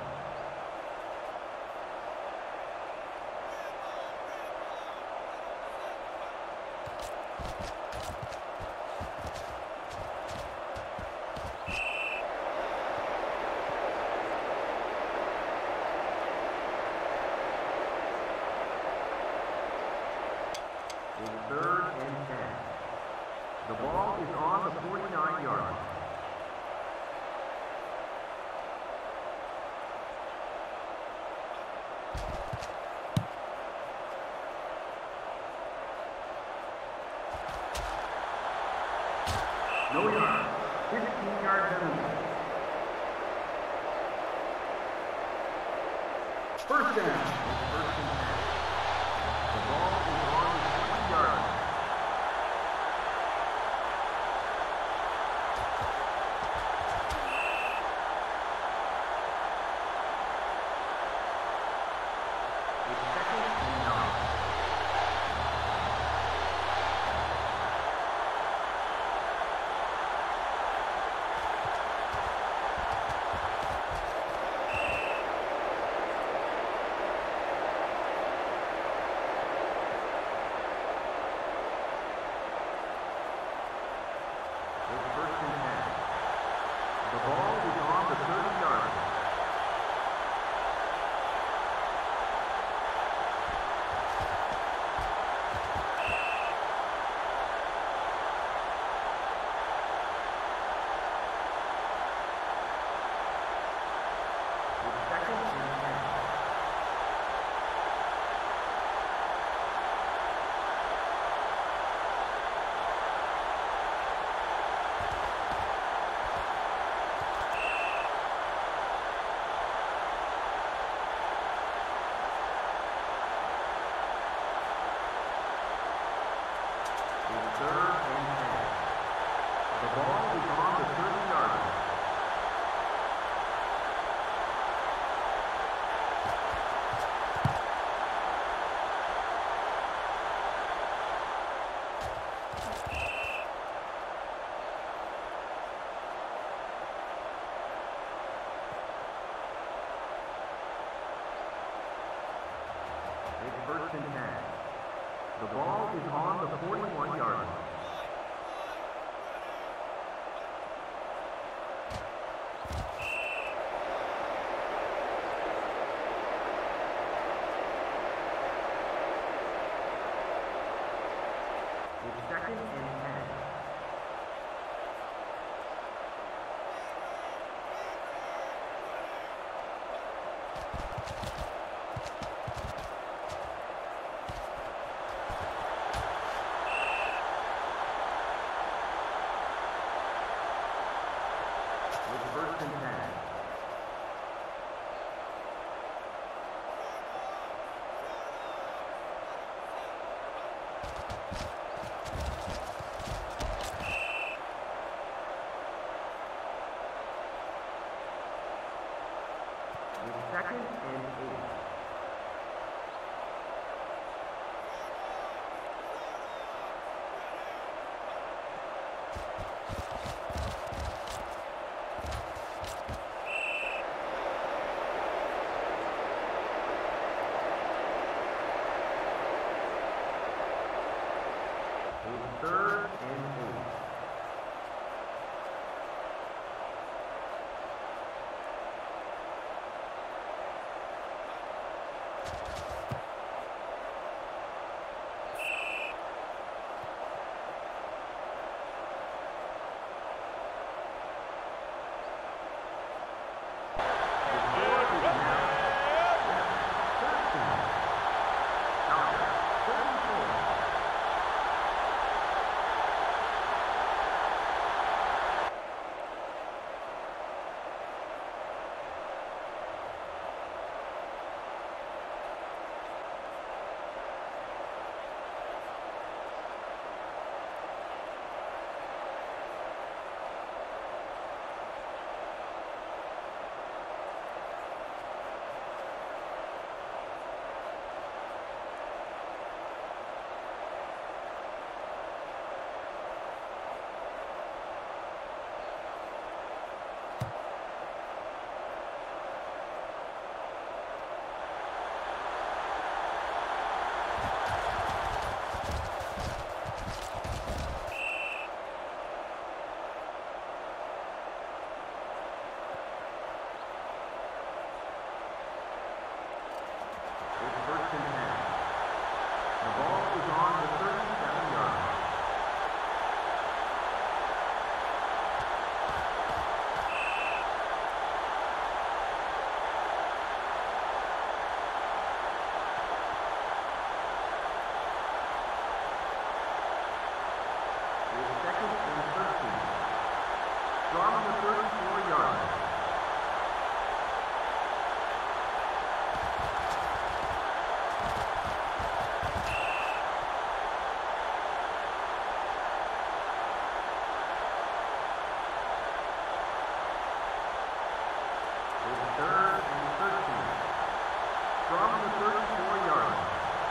It's third and ten. The ball is on the forty-nine-yard line. No yard. fifteen-yard penalty. First down. It's first and ten. The ball is on the twenty-yard line. It's second and nine. ball is on the thirty-yard line. It's first and ten. The ball is on the forty-one-yard line. It's second and ten. It's first and ten. It's second and eight. It's third and eight. The score is now thirteen. Calgary, thirty-four. It's first and ten. The ball is on the thirty-seven-yard line. It's second and thirteen. From the thirty-four-yard line. It's third and thirteen. From the thirty-four-yard line.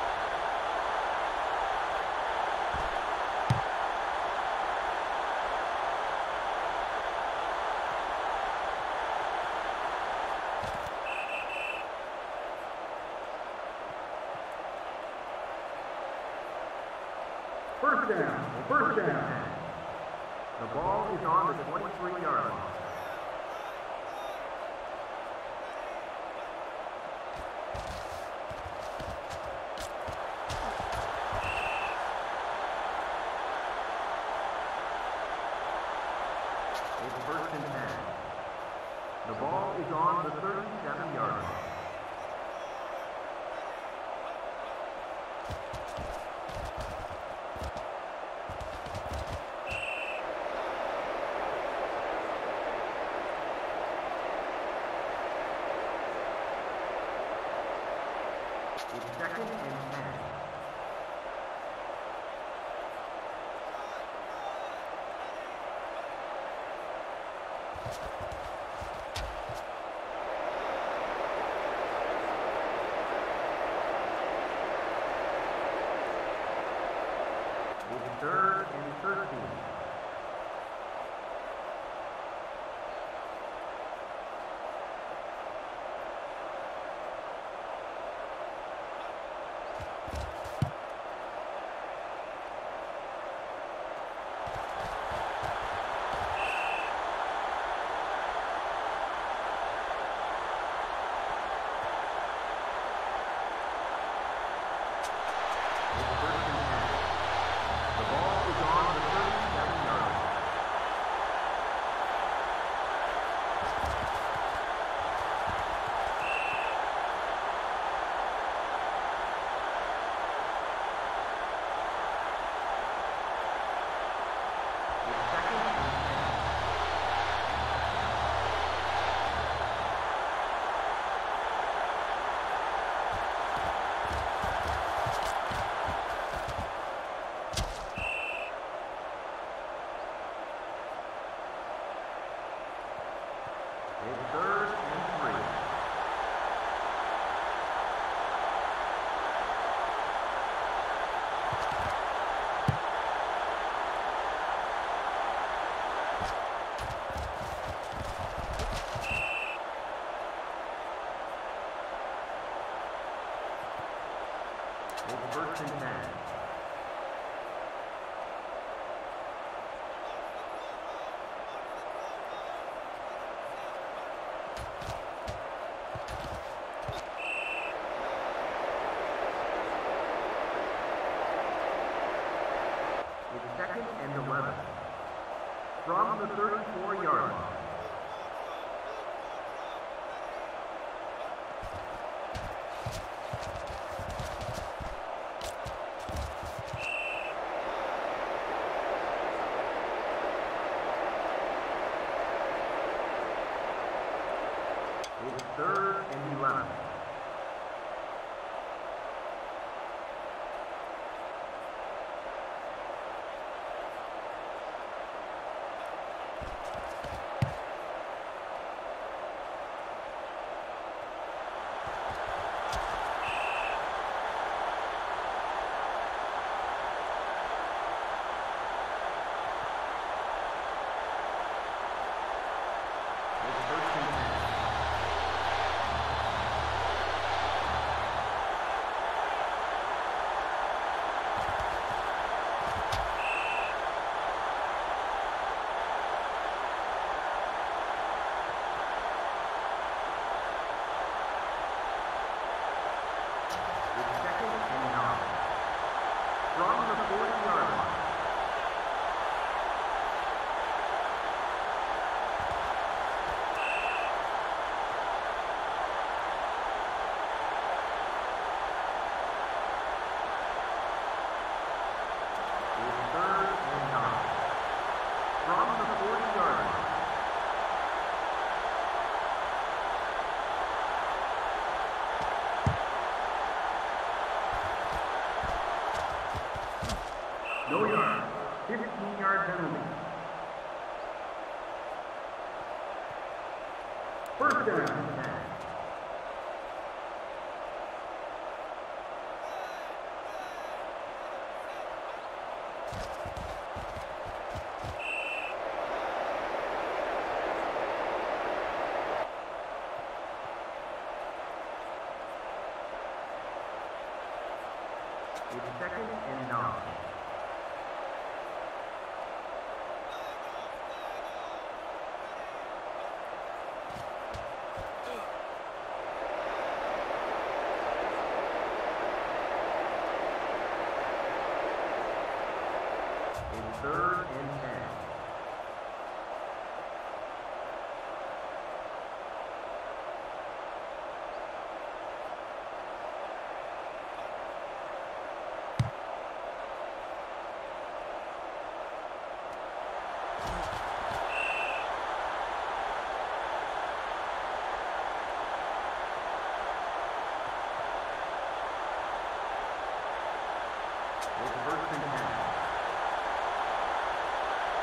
First down. First down. The ball is on the twenty-three-yard line. It's first and ten. The ball is on the thirty-seven-yard line. It's second and ten. It's third and thirteen. It's third and three. It's first and ten. Second and eleven. From the thirty-four yard line. It's third and eleven. From the forty yard line. It's third and nine. From the forty yard line. No yard. fifteen yard penalty. First down. It's second and nine. It's third and ten. It's first and ten.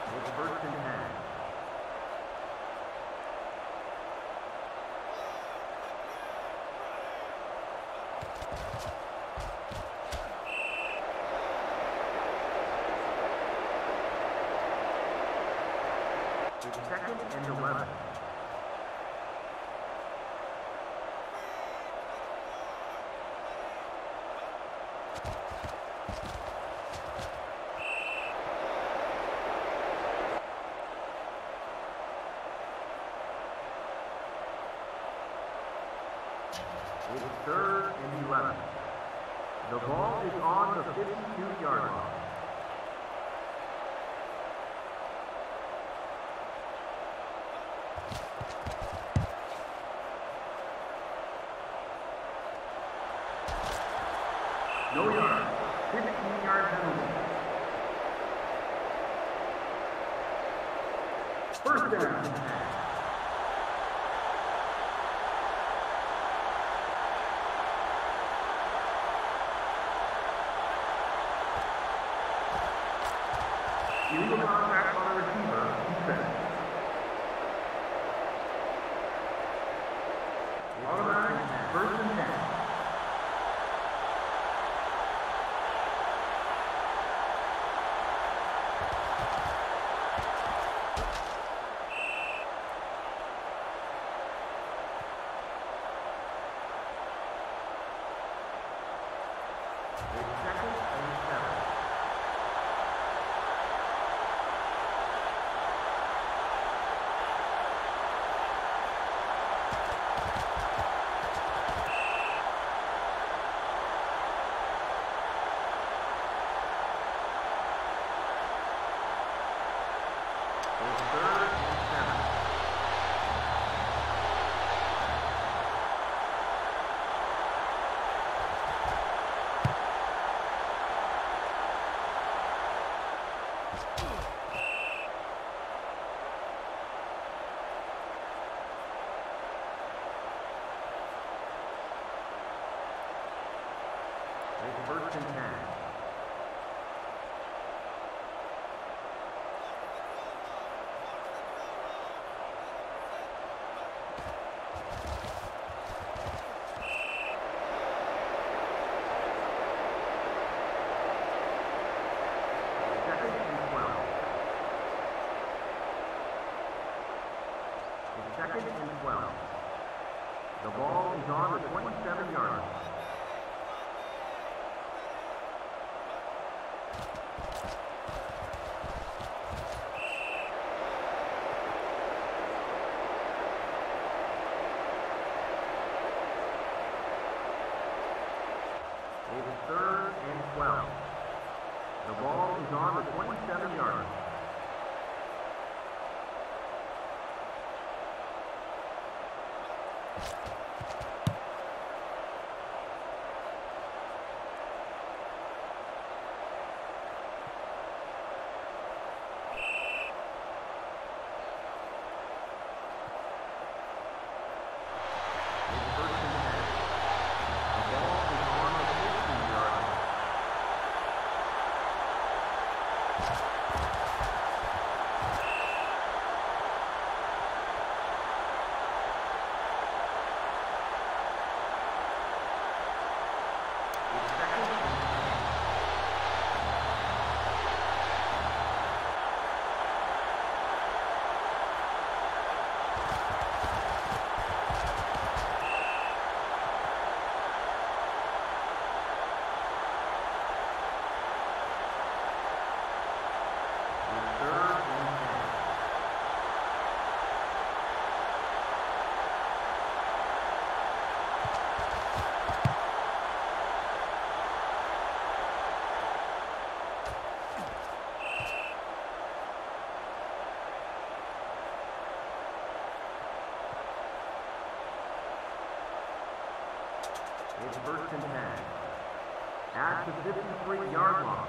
It's first and ten. It's second and eleven. It's third and eleven. The ball is on the fifty-two yard line. No yards. fifteen yard penalty. First down. Illegal contact on the receiver. Defense. Automatic first and ten. It's second and seven. It's third and seven. It's first and ten. Second and twelve. It's second and twelve. The ball is on the twenty-seven yard line. It's third and twelve. The ball is on the twenty-seven yard line. It's first and ten. The ball is on the fifteen yard line. It's second and ten. It's third and ten. It's first and ten. At the fifty-three yard line.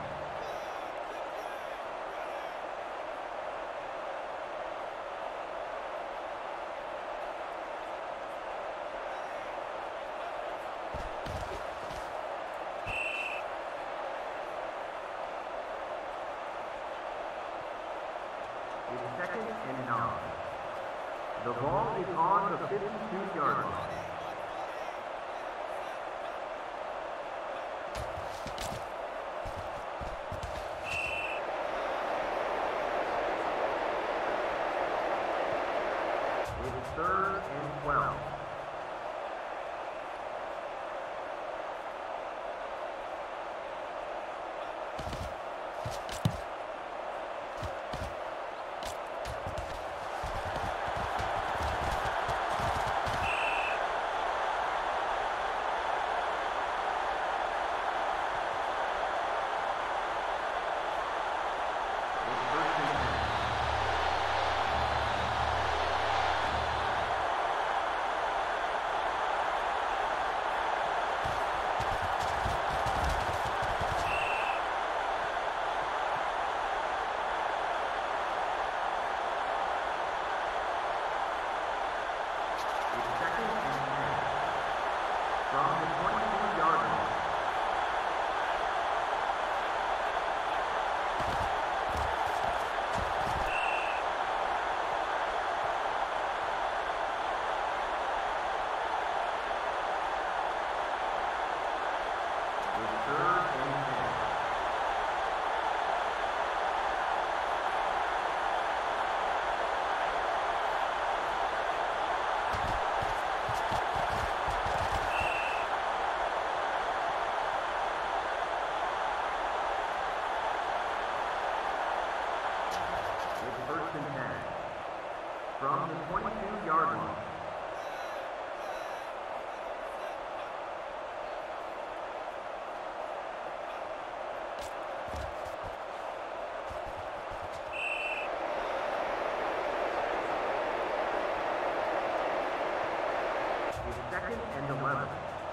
It's second and nine. The ball is on the fifty-two yard line. It's third and twelve. From the twenty-two yard line. It's second and eleven.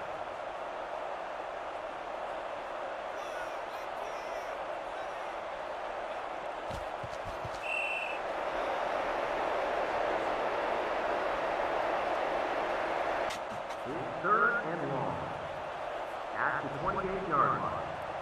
It's third and long at the twenty-eight yard line.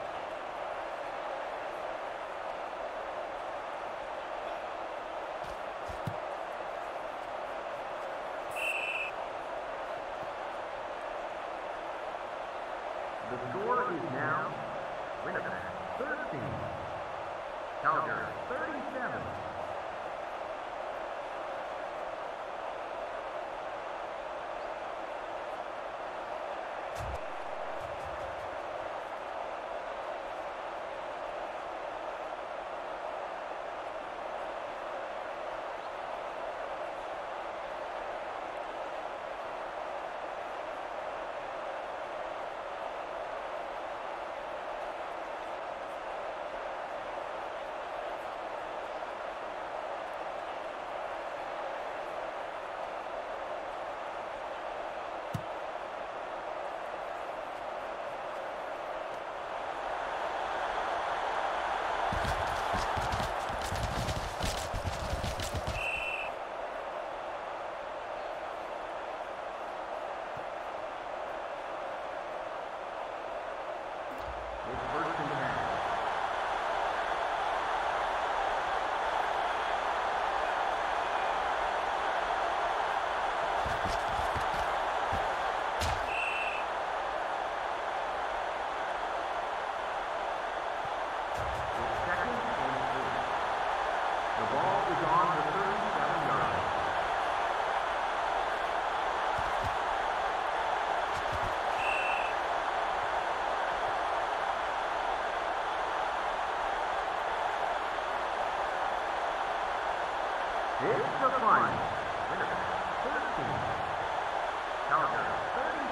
The score is now Winnipeg thirteen, Calgary thirty-seven. It's the final. Winnipeg thirteen, Calgary thirty.